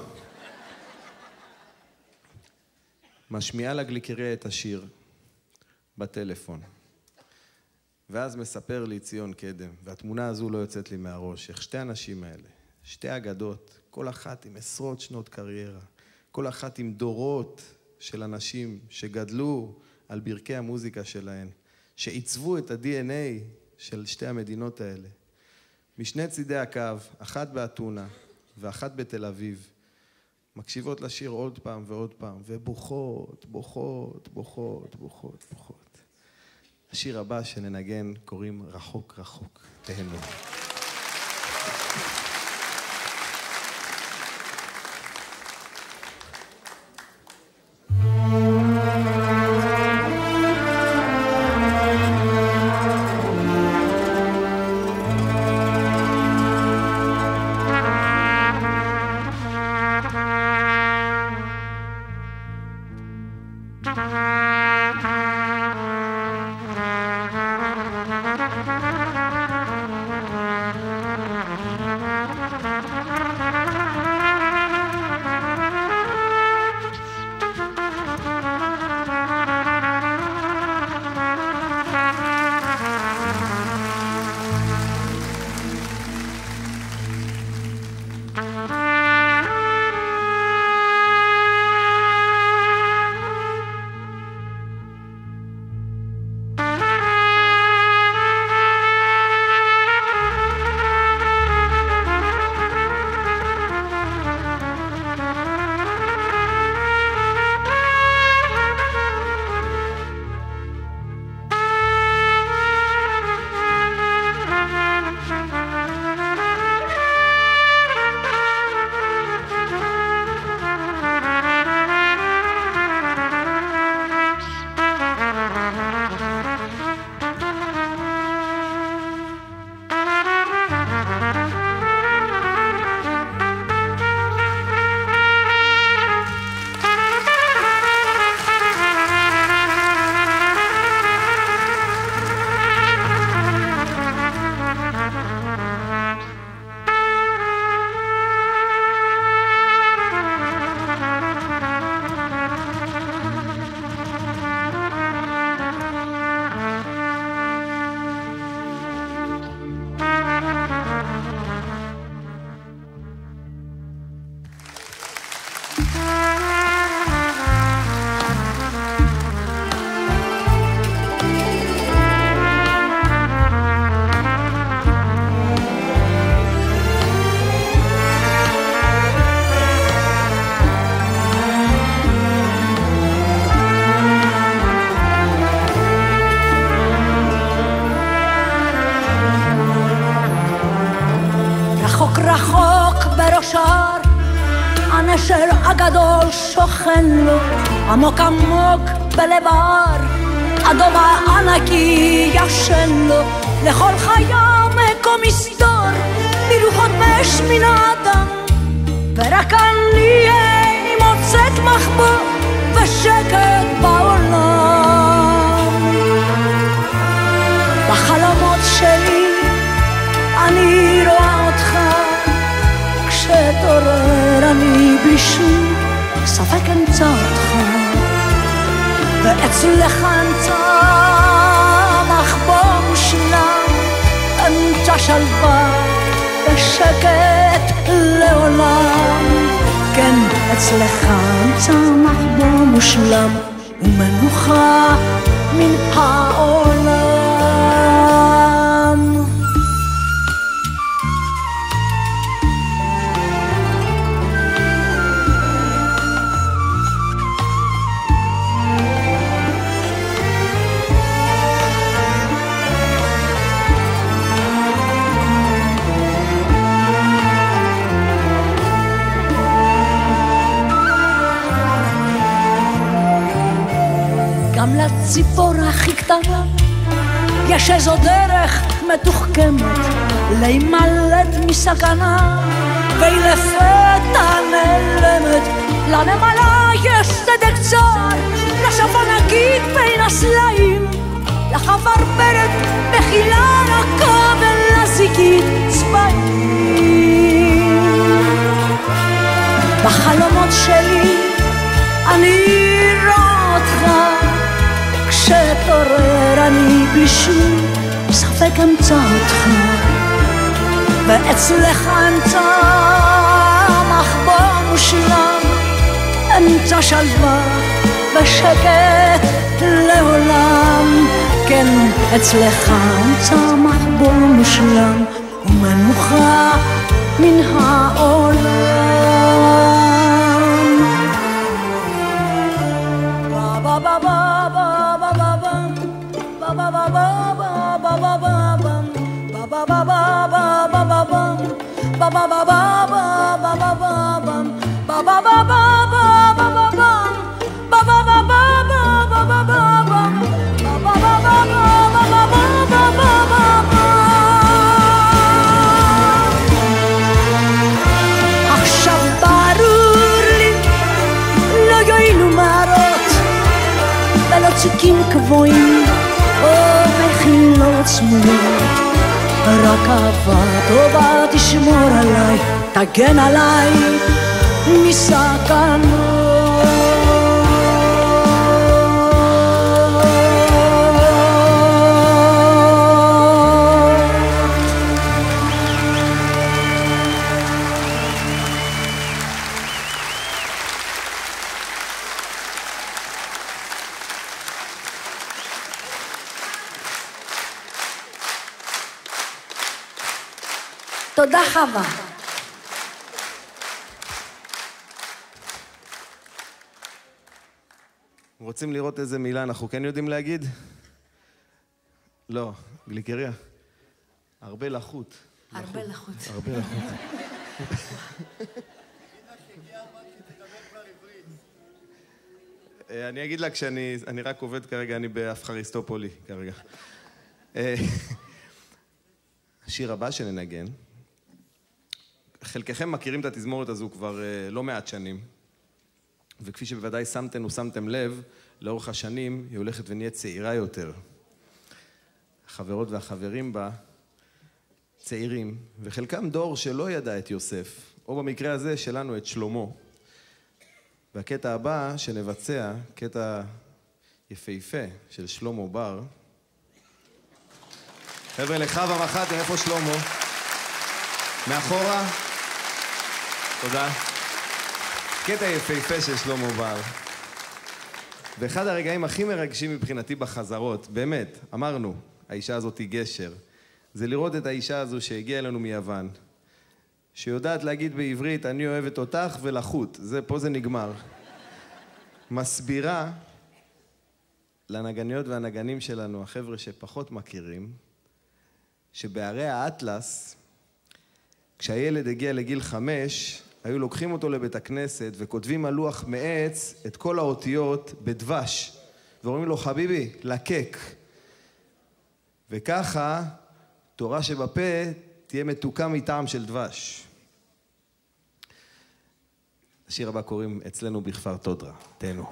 משמיעה לגליקריה את השיר בטלפון. ואז מספר לי ציון קדם, והתמונה הזו לא יוצאת לי מהראש, איך שתי האנשים האלה, שתי אגדות, כל אחת עם עשרות שנות קריירה, כל אחת עם דורות של אנשים שגדלו על ברכי המוזיקה שלהן, שעיצבו את ה-DNA של שתי המדינות האלה. משני צידי הקו, אחת באתונה ואחת בתל אביב, מקשיבות לשיר עוד פעם ועוד פעם, ובוכות, בוכות, בוכות, בוכות, בוכות. השיר הבא שננגן קוראים רחוק רחוק, תהנו. הנשר הגדול שוכן לו עמוק עמוק בלב ההר, הדוב הענקי ישן לו לכל חיה מקום מסתור, ברוחות באש מן האדם, ורק אני איני מוצאת מחבוא ושקט בעולם. בחלומות שלי אני רואה אותך, כשתעורר אני בלי שום ספק אמצא אותך, ואצלך אמצא מחבוא מושלם, אמצא שלווה ושקט לעולם. כן, אצלך אמצא מחבוא מושלם ומנוחה מן העולם. גם לציפור הכי קטנה יש איזו דרך מתוחכמת להימלט מסכנה, והיא לפתע נעלמת. לנמלה יש צדק צר, לשפן נגיד בין הסלעים, לחברברת מחילה רכה ולזיקית צבעים. בחלומות שלי אני רואה אותך, כשתעורר אני בלי שום ספק אמצא אותך, ואצלך אמצא מחבוא מושלם, אמצא שלווה ושקט לעולם. כן, אצלך אמצא מחבוא מושלם ומנוחה מן העולם. עכשיו ברור לי, לא יועילו מערות ולא צוקים קבועים או מחילות סמויות, רק אהבה טובה תשמור עליי, תגן עליי מסכנות. תודה חווה. רוצים לראות איזה מילה אנחנו כן יודעים להגיד? לא, גליקריה. הרבה לחוט. הרבה לחוט. הרבה לחוט. אני אגיד לה אני רק עובד כרגע, אני באפחריסטופולי כרגע. השיר הבא שננגן, חלקכם מכירים את התזמורת הזו כבר לא מעט שנים, וכפי שבוודאי שמתם לב, לאורך השנים היא הולכת ונהיית צעירה יותר. החברות והחברים בה צעירים, וחלקם דור שלא ידע את יוסף, או במקרה הזה שלנו את שלמה. והקטע הבא שנבצע, קטע יפהפה של שלמה בר. חבר'ה, לחווה מחאתם, איפה שלמה? מאחורה? תודה. קטע יפהפה של שלמה בר. ואחד הרגעים הכי מרגשים מבחינתי בחזרות, באמת, אמרנו, האישה הזאת היא גשר. זה לראות את האישה הזו שהגיעה אלינו מיוון, שיודעת להגיד בעברית, אני אוהבת אותך ולחוט. פה זה נגמר. מסבירה לנגניות והנגנים שלנו, החבר'ה שפחות מכירים, שבערי האטלס, כשהילד הגיע לגיל 5, היו לוקחים אותו לבית הכנסת וכותבים על לוח מעץ את כל האותיות בדבש, ואומרים לו, חביבי, לקק. וככה תורה שבפה תהיה מתוקה מטעם של דבש. השיר הבא קוראים אצלנו בכפר תודרה. תהנו.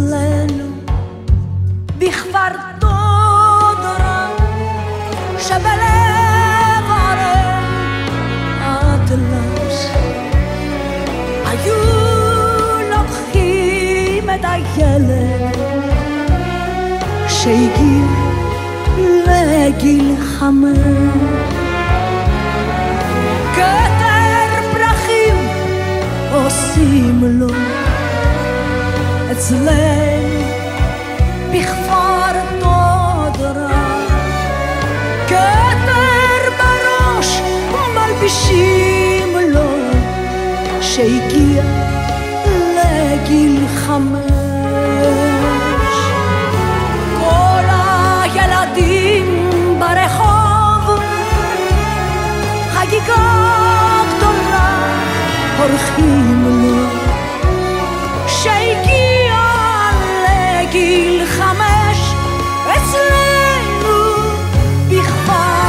אצלנו בכפר תודרה שבלב ערי אטלס היו לוקחים את הילד שהגיע לגיל 5 כתר פרחים עושים לו אצלנו בכפר תודרה כתר בראש מלבישים לו שהגיע לגיל 5 כל הילדים ברחוב חגיגה גדולה הולכים לו שהגיע לגיל 5 אצלנו בכפר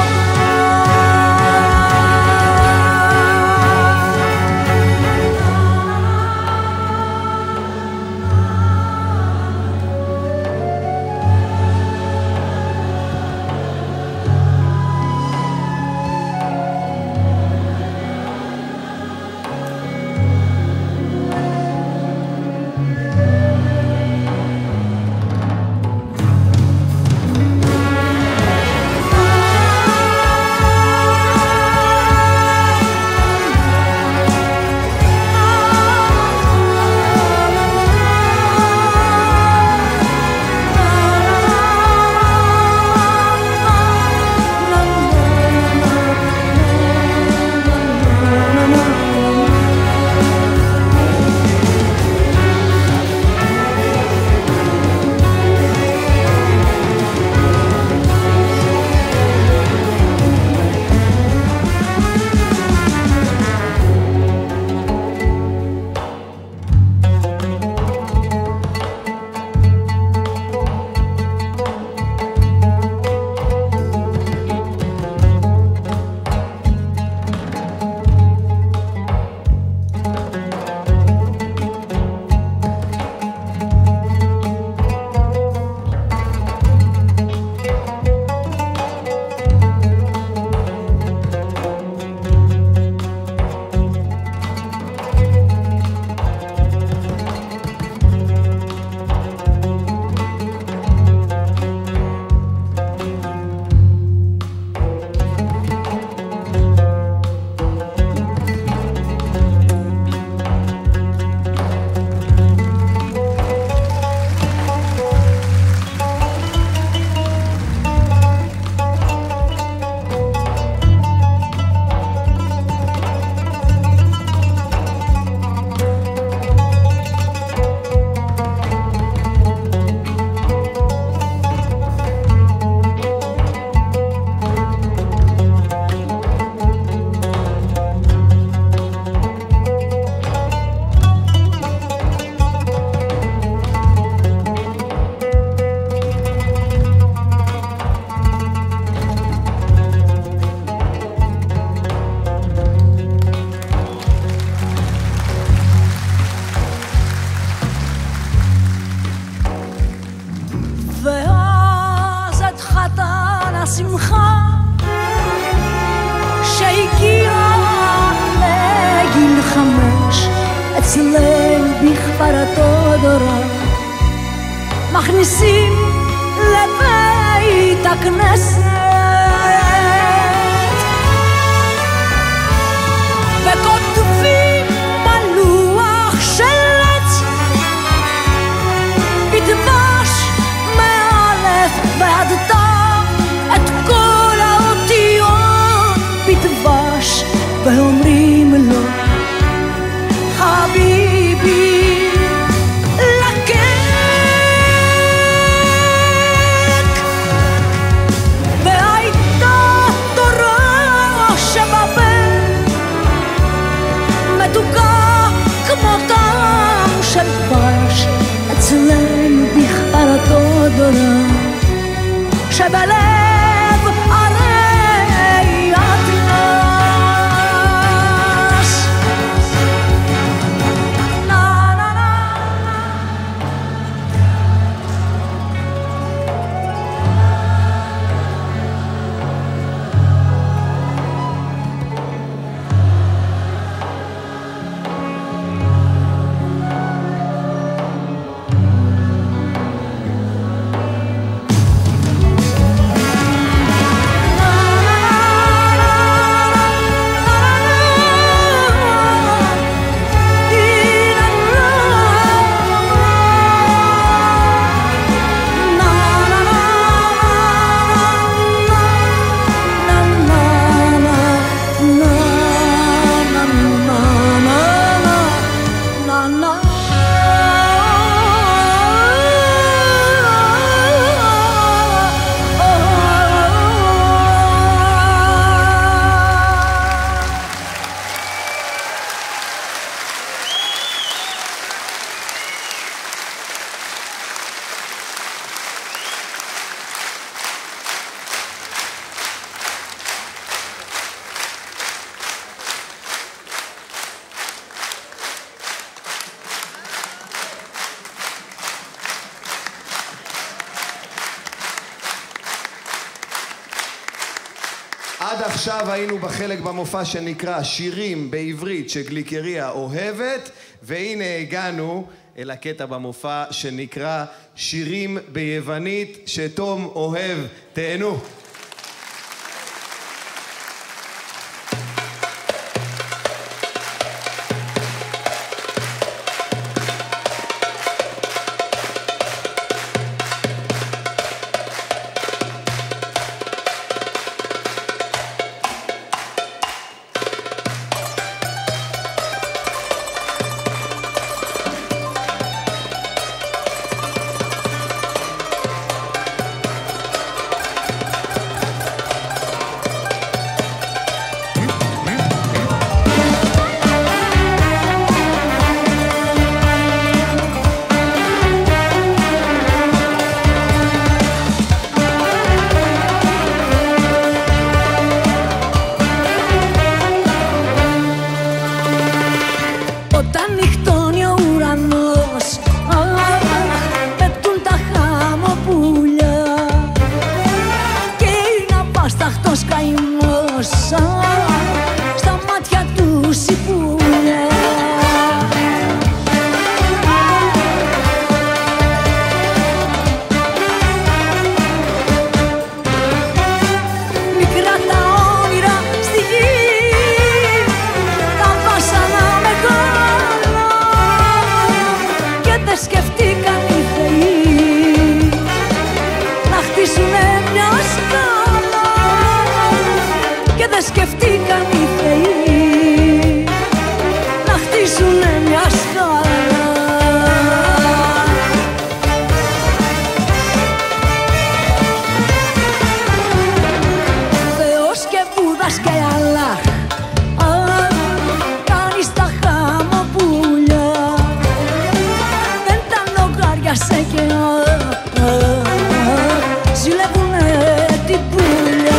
השמחה שהגיע לגיל 5 אצלנו בכפר תודרה מכניסים לבית הכנסת וכותבים על לוח של עץ בדבש מאלף ועד תו את כל האותיות בדבש ואומרים לו חביבי לקק והייתה תורה שבבן מתוקה כמו טעם של דבש אצלנו בכפר תודרה שבלב ערי אטלס עד עכשיו היינו בחלק במופע שנקרא שירים בעברית שגליקריה אוהבת, והנה הגענו אל הקטע במופע שנקרא שירים ביוונית שתום אוהב. תהנו. Στα μάτια του η πουλιά. Μικρά τα όνειρα στη γη, τα βάσανα μεγάλα και δεν σκεφτήκαν οι θεοί να χτίσουνε μια σκάλα. Και δεν σκεφτήκαν οι θεοί να χτίσουνε μια σκάλα. Θεός και Βούδας και Αλλάχ, κάνεις τα χαμοπούλια, δεν τα λογάριασε και ζηλεύουνε την πουλιά.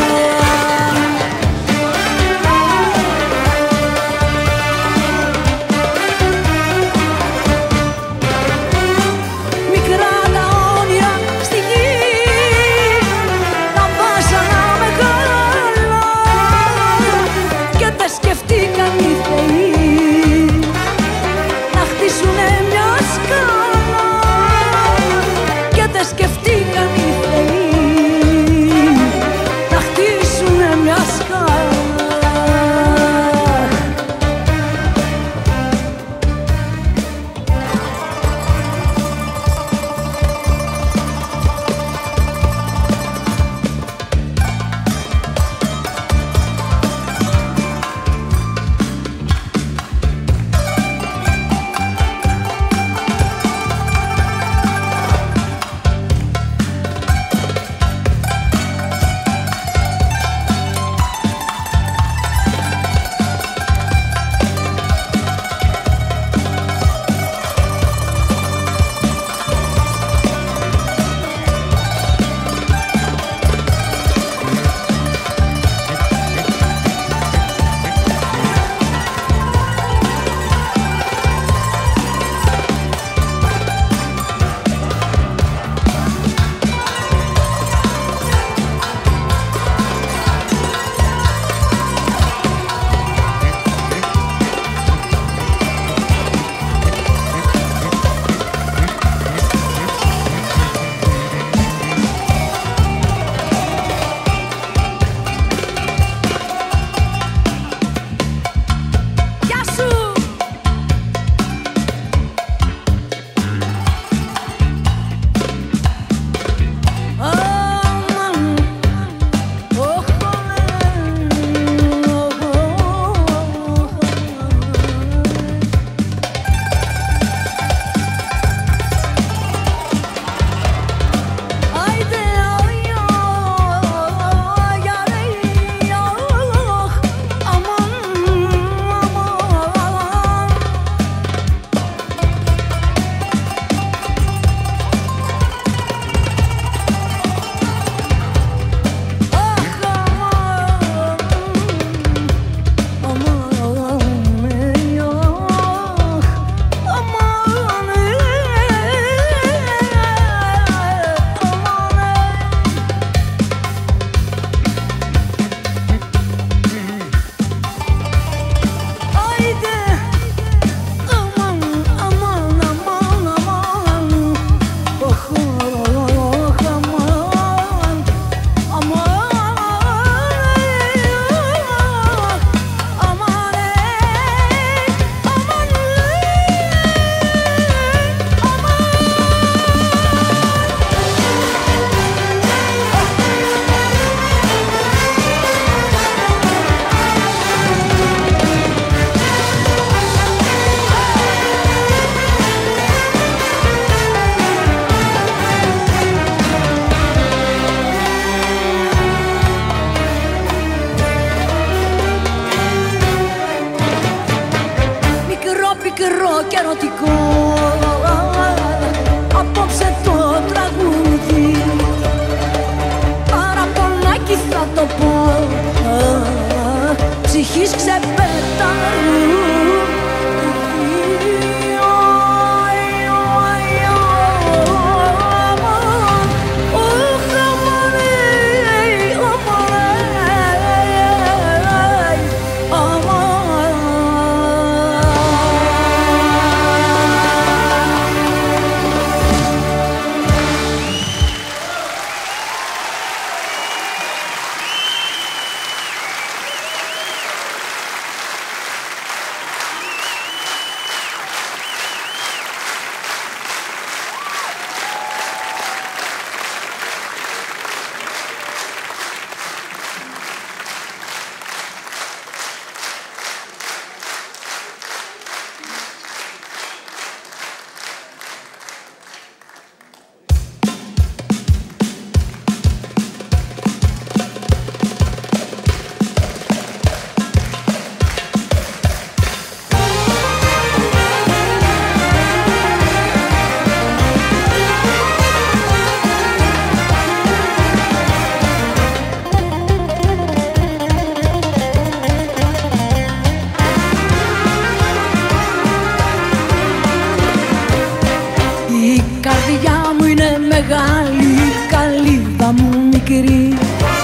μεγάλη καλύβα μου μικρή.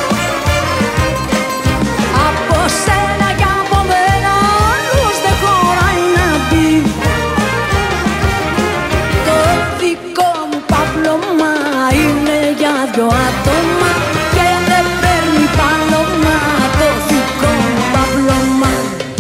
Από σένα κι από μένα άλλος δεν χωράει να μπει. Το δικό μου παπλωμά είναι για δυο άτομα και δεν παίρνει πάλωμα το δικό μου παπλωμά.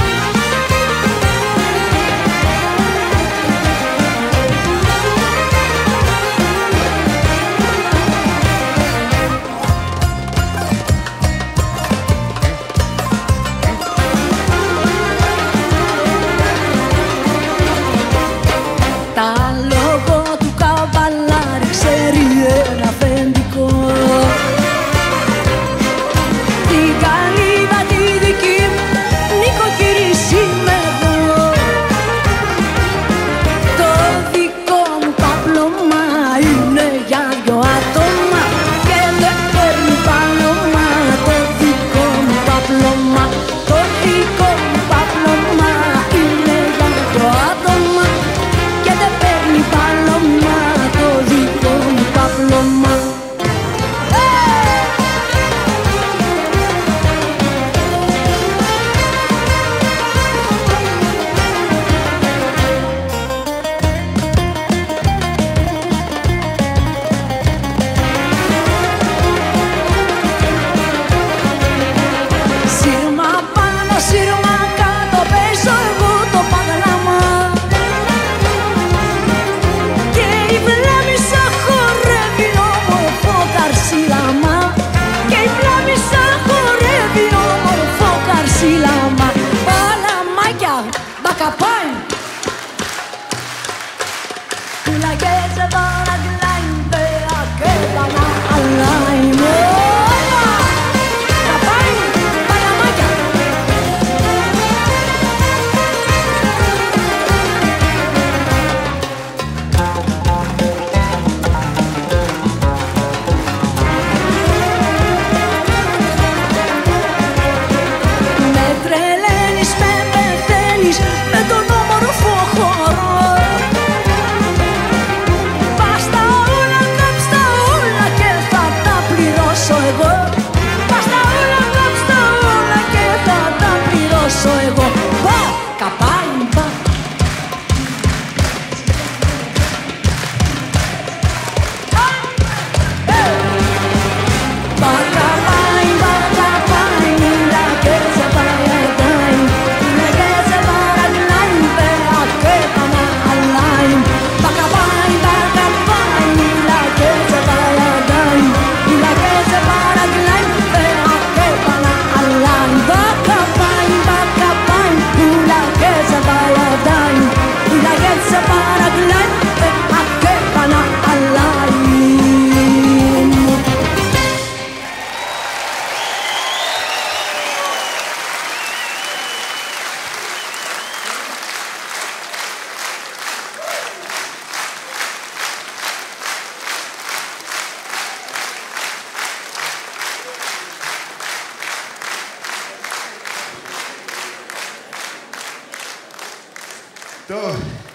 טוב,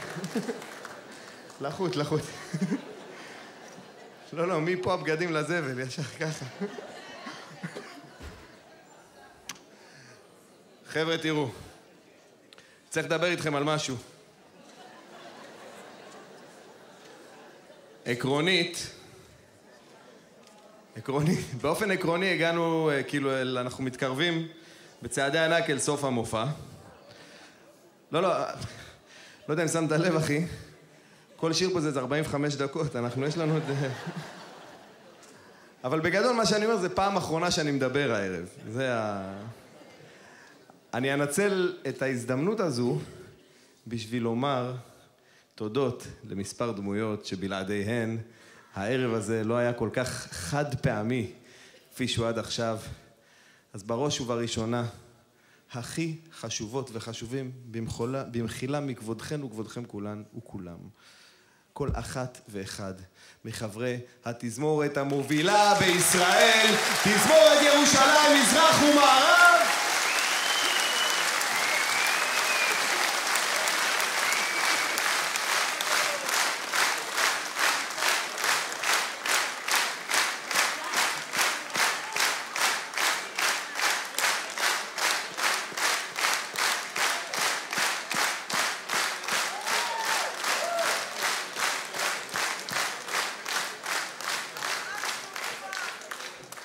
לחוט, לחוט. לא, מפה הבגדים לזבל, ישר ככה. חבר'ה, תראו, צריך לדבר איתכם על משהו. באופן עקרוני הגענו, כאילו, אנחנו מתקרבים בצעדי ענק אל סוף המופע. לא יודע אם שמת לב, אחי. כל שיר פה זה 45 דקות, יש לנו את... אבל בגדול מה שאני אומר זה פעם אחרונה שאני מדבר הערב. אני אנצל את ההזדמנות הזו בשביל לומר תודות למספר דמויות שבלעדיהן הערב הזה לא היה כל כך חד פעמי כפי שהוא עד עכשיו. אז בראש ובראשונה, הכי חשובות וחשובים במחילה מכבודכן וכבודכם כולן וכולם. כל אחת ואחד מחברי התזמורת המובילה בישראל, תזמורת ירושלים, מזרח ומערב.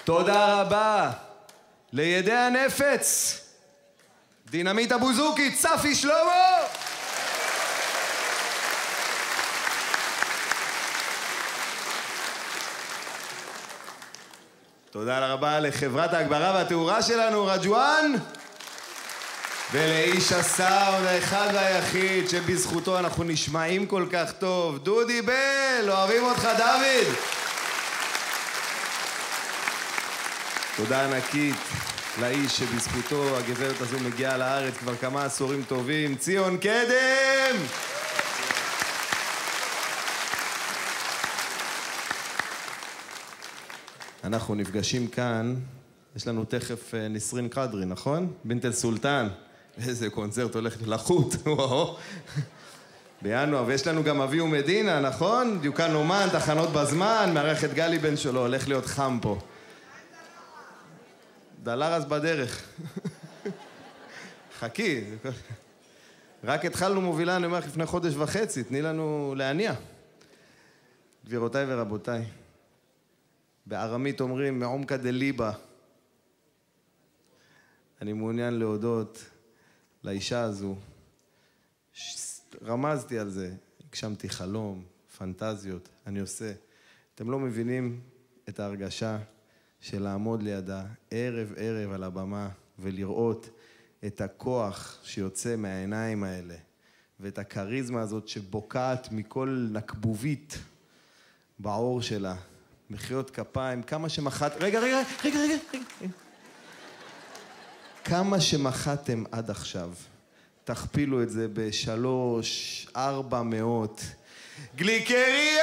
תודה רבה לידי הנפץ, דינמיט הבוזוקי, צפי שלמה. תודה רבה לחברת ההגברה והתאורה שלנו, רג'ואן, ולאיש הסאונד האחד והיחיד שבזכותו אנחנו נשמעים כל כך טוב, דודי בל, אוהבים אותך דוד. תודה ענקית לאיש שבזכותו הגברת הזו מגיעה לארץ כבר כמה עשורים טובים, ציון קדם. אנחנו נפגשים כאן, יש לנו תכף נסרין קדרי, נכון? בינט אל סולטן. איזה קונצרט הולך לחוט, וואו. בינואר, ויש לנו גם אבי ומדינה, נכון? דיוקן אומן, תחנות בזמן, מערכת גלי בן שלו, הולך להיות חם פה. דלרס בדרך. חכי. רק התחלנו מובילה, אני אומר לך, לפני חודש וחצי, תני לנו להניע. גבירותיי ורבותיי, בארמית אומרים, מעומקא דליבה. אני מעוניין להודות לאישה הזו. רמזתי על זה, הגשמתי חלום, פנטזיות, אני עושה. אתם לא מבינים את ההרגשה של לעמוד לידה ערב ערב על הבמה ולראות את הכוח שיוצא מהעיניים האלה ואת הכריזמה הזאת שבוקעת מכל נקבובית בעור שלה. מחיאות כפיים, כמה שמחת... רגע. כמה שמחתם עד עכשיו, תכפילו את זה ב3,400. גליקריה!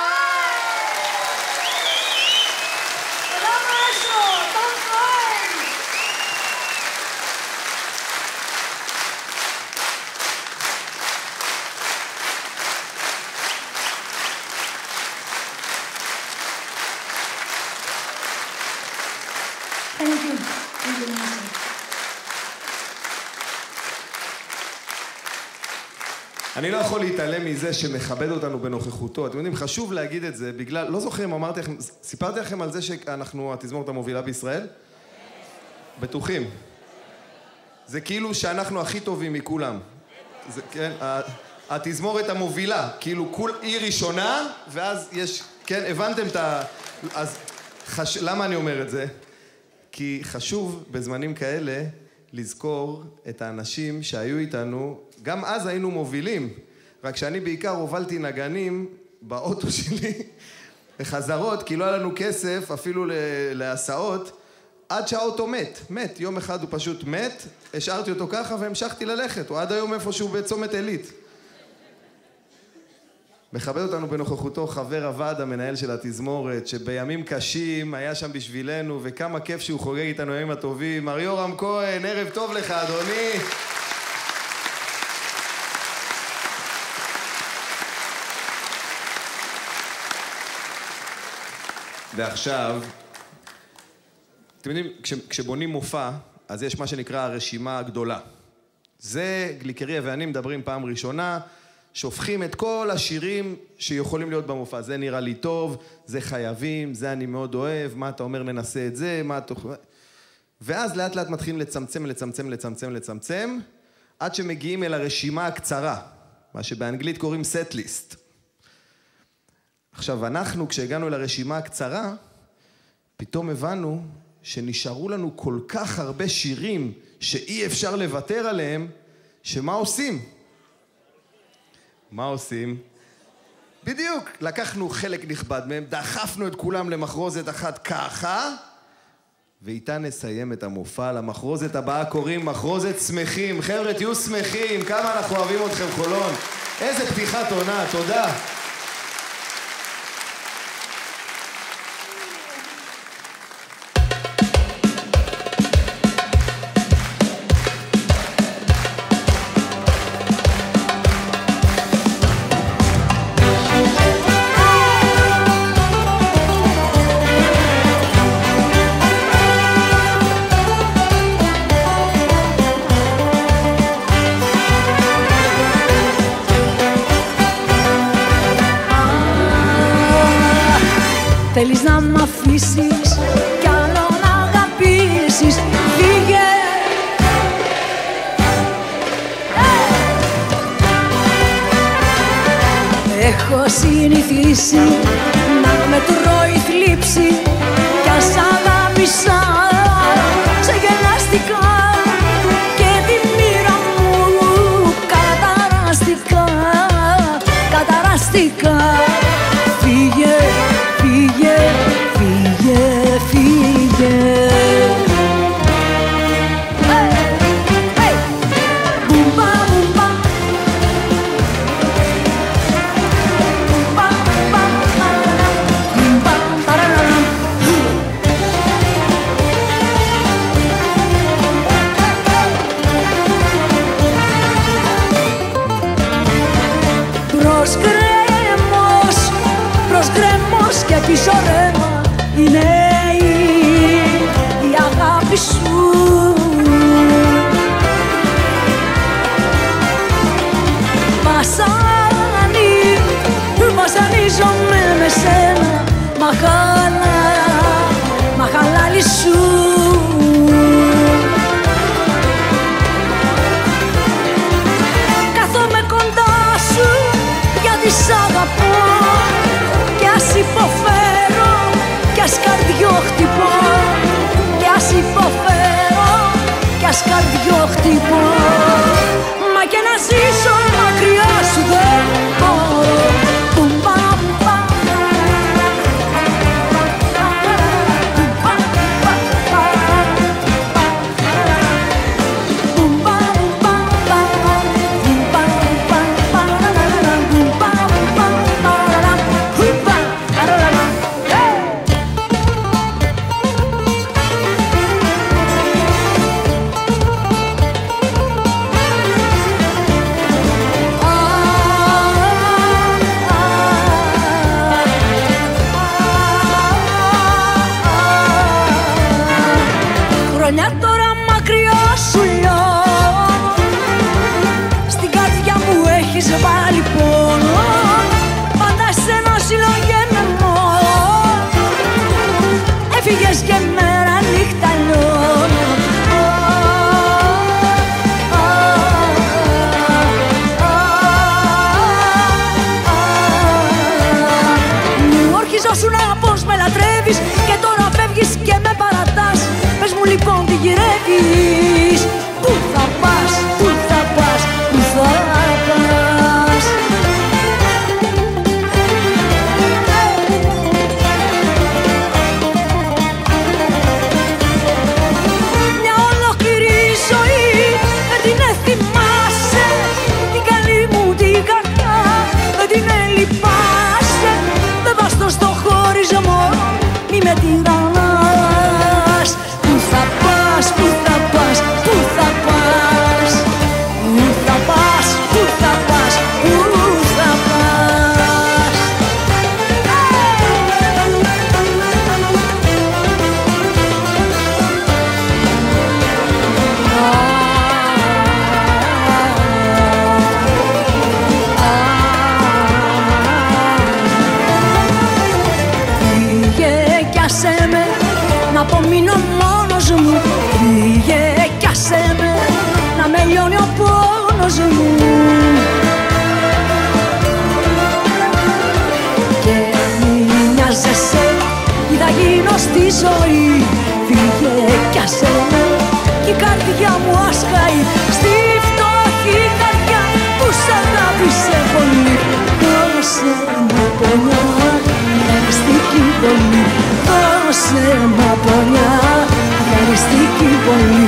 אני לא יכול להתעלם מזה שמכבד אותנו בנוכחותו. אתם יודעים, חשוב להגיד את זה בגלל... לא זוכרים, אמרתי לכם... סיפרתי לכם על זה שאנחנו התזמורת המובילה בישראל? בטוחים. זה כאילו שאנחנו הכי טובים מכולם. זה, כן, התזמורת המובילה. כאילו, היא ראשונה, ואז יש... כן, הבנתם את ה... אז למה אני אומר את זה? כי חשוב בזמנים כאלה לזכור את האנשים שהיו איתנו, גם אז היינו מובילים, רק שאני בעיקר הובלתי נגנים באוטו שלי לחזרות, כי לא היה לנו כסף אפילו להסעות, עד שהאוטו מת, יום אחד הוא פשוט מת, השארתי אותו ככה והמשכתי ללכת, הוא עד היום איפשהו בצומת עילית. מכבד אותנו בנוכחותו חבר הוועד המנהל של התזמורת, שבימים קשים היה שם בשבילנו, וכמה כיף שהוא חוגג איתנו הימים הטובים. מר יורם כהן, ערב טוב לך, אדוני. ועכשיו, אתם יודעים, כשבונים מופע, אז יש מה שנקרא הרשימה הגדולה. זה גליקריה ואני מדברים פעם ראשונה, שופכים את כל השירים שיכולים להיות במופע. זה נראה לי טוב, זה חייבים, זה אני מאוד אוהב, מה אתה אומר ננסה את זה, מה אתה... ואז לאט לאט מתחילים לצמצם, עד שמגיעים אל הרשימה הקצרה, מה שבאנגלית קוראים set list. עכשיו, אנחנו כשהגענו אל הרשימה הקצרה, פתאום הבנו שנשארו לנו כל כך הרבה שירים שאי אפשר לוותר עליהם, שמה עושים? מה עושים? בדיוק, לקחנו חלק נכבד מהם, דחפנו את כולם למחרוזת אחת ככה, ואיתה נסיים את המופע. למחרוזת הבאה קוראים מחרוזת שמחים. חבר'ה, תהיו שמחים, כמה אנחנו אוהבים אתכם חולון. איזה פתיחת עונה, תודה. Θέλεις να μ' αφήσεις κι άλλο Έχω συνηθίσει να με τρώει θλίψη κι ας αγάπησα ξεγελαστικά και τη μοίρα μου καταραστικά, καταραστικά. Φύγε, φύγε, φύγε, φύγε. Και πίσω ρέμα είναι η αγάπη σου. Βασανίζομαι με σένα, μα χαλάλι σου. Κάθομαι κοντά σου γιατί σ' αγαπώ κι ας υποφέρω, κι ας καρδιό χτυπώ, κι ας υποφέρω, κι ας καρδιό χτυπώ. Μα και να ζήσω μακριά σου δεν μπορώ. Και μέρα νύχτα λιώνω. Μου όρχιζόσουν πως με λατρεύεις και τώρα φεύγεις και με παρατάς. Πες μου λοιπόν τι γυρεύεις. Πού θα πας, πού θα πας, πού θα πας. Μη με τυραννάς. Πού θα πας, πού θα πας, πού θα πας, πού θα πας, πού θα πας, πού θα πας. Να απομείνω μόνος μου. Φύγε κι άσε με να με λιώνει ο πόνος μου. Και μη νοιάζεσαι τι θα γίνω στη ζωή. Φύγε κι άσε με κι η καρδιά μου ασκάει στη φτωχή καρδιά που σ' αγάπησε πολύ. Δώσε μου πονιά, ευχαριστική πολύ. Δώσε μου πονιά, ευχαριστική πολύ.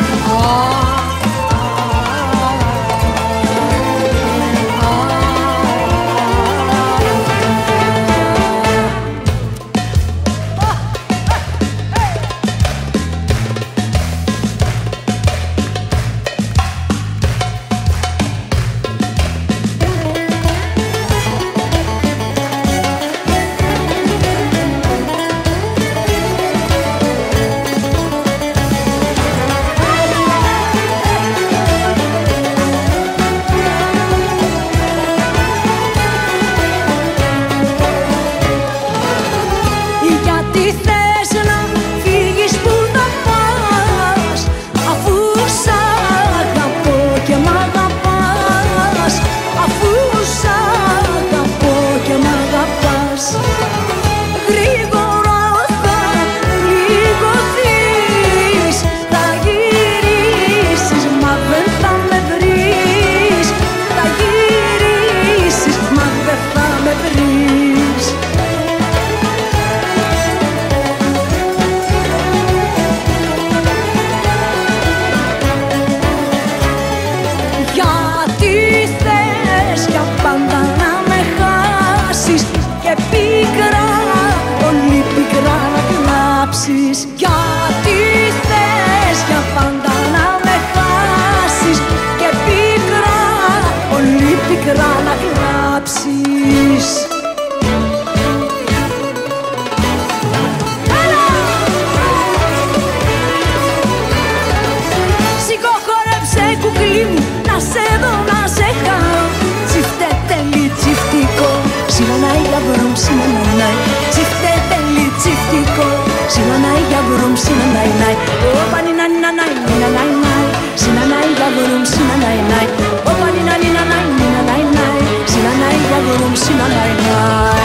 yavrum sinanay nay. Opa nina nina nay nina nay nay. Sinanay yavrum sinanay nay. Opa nina nina nay nina nay nay. Sinanay yavrum sinanay nay.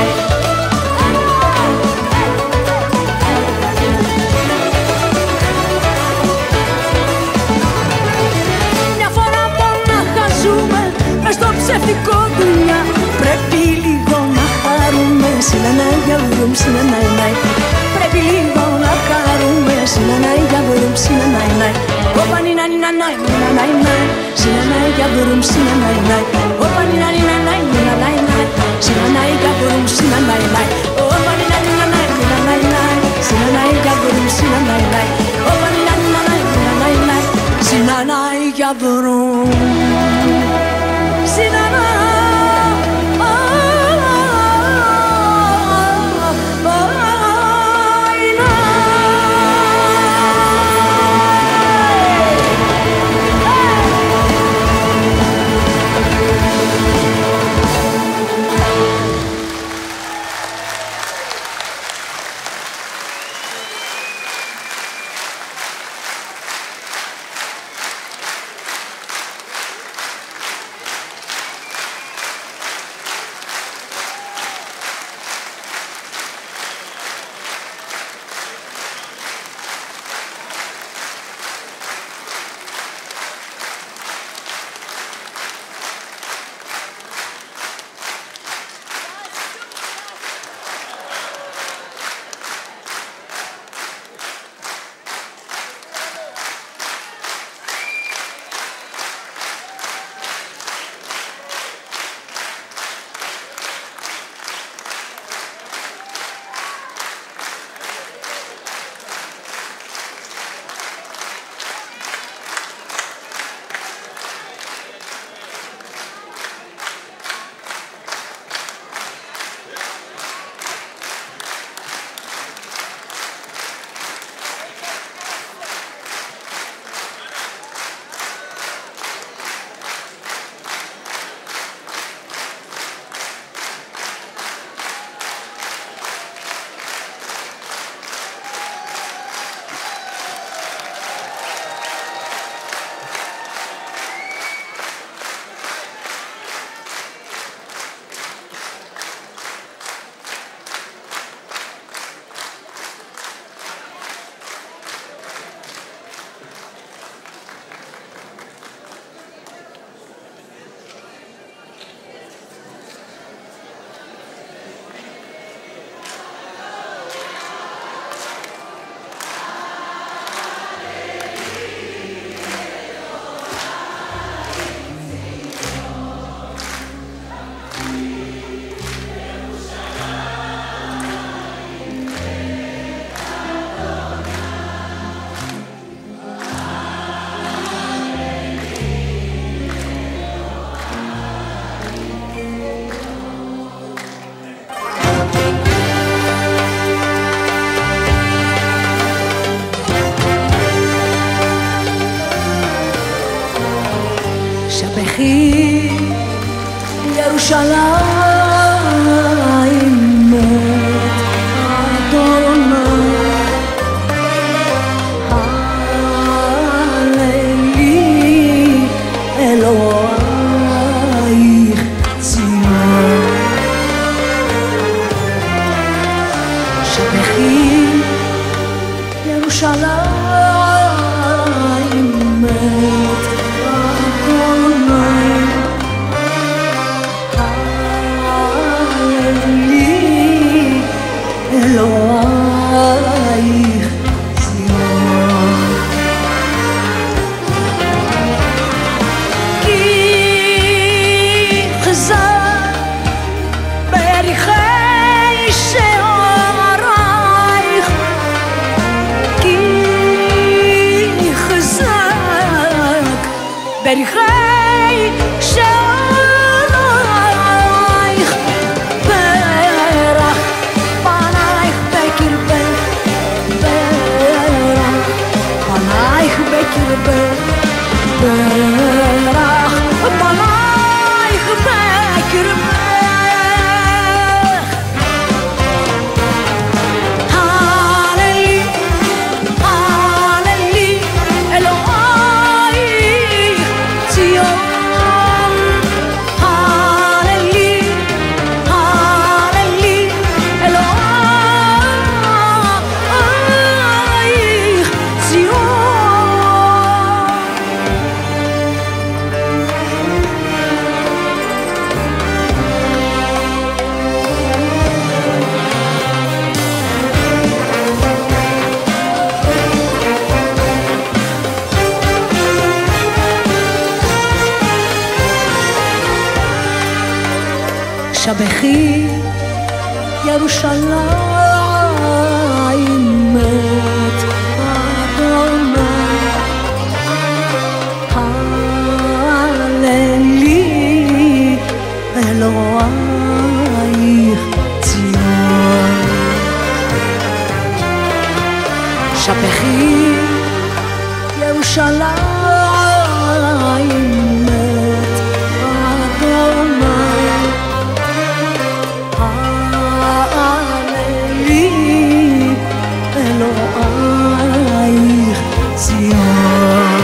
Μια φορά να χαζούμε μες στο ψευτικό δουλειά. Πρέπει λίγο να χαρούμε. Sinanay yavrum sinanay nay. Πρέπει λίγο να χαρούμε. Sinanay yavrum sinanay nay. Opa nina nina nay nina nay nay. Sinanay yavrum sinanay nay. Opa nina nina nay nina nay nay. Sinanay yavrum sinanay nay. Opa nina nina nay nina nay nay. Sinanay yavrum sinanay nay. Opa nina nina nay nina nay nay. Sinanay yavrum sinanay. ירושלים אדוני הללי אלוהיך ציון שבחי ירושלים אלוהיך ציון כי חזק בריחי שערייך כי חזק בריחי שערייך פרח פנייך בקרבך פרח פנייך בקרבך פרח פנייך בקרבך הללי שבחי ירושלים מת אדוני הללי אלוהיך ציון שבחי ירושלים מת אדוני הללי אלוהיך ציון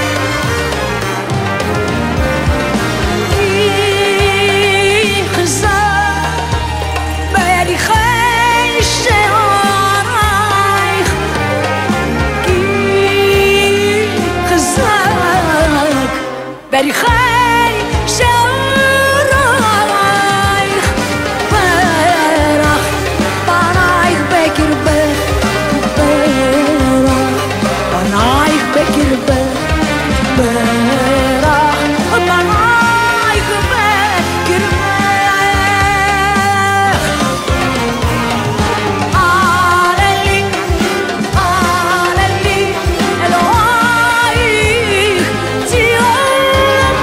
בריחי שעורייך פרח פנייך בקרבך פרח פנייך בקרבך פרח פנייך בקרבך הללי הללי אלוהיך ציון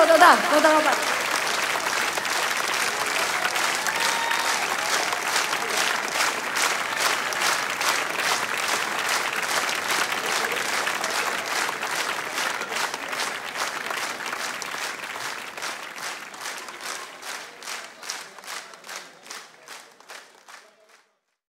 תודה רבה.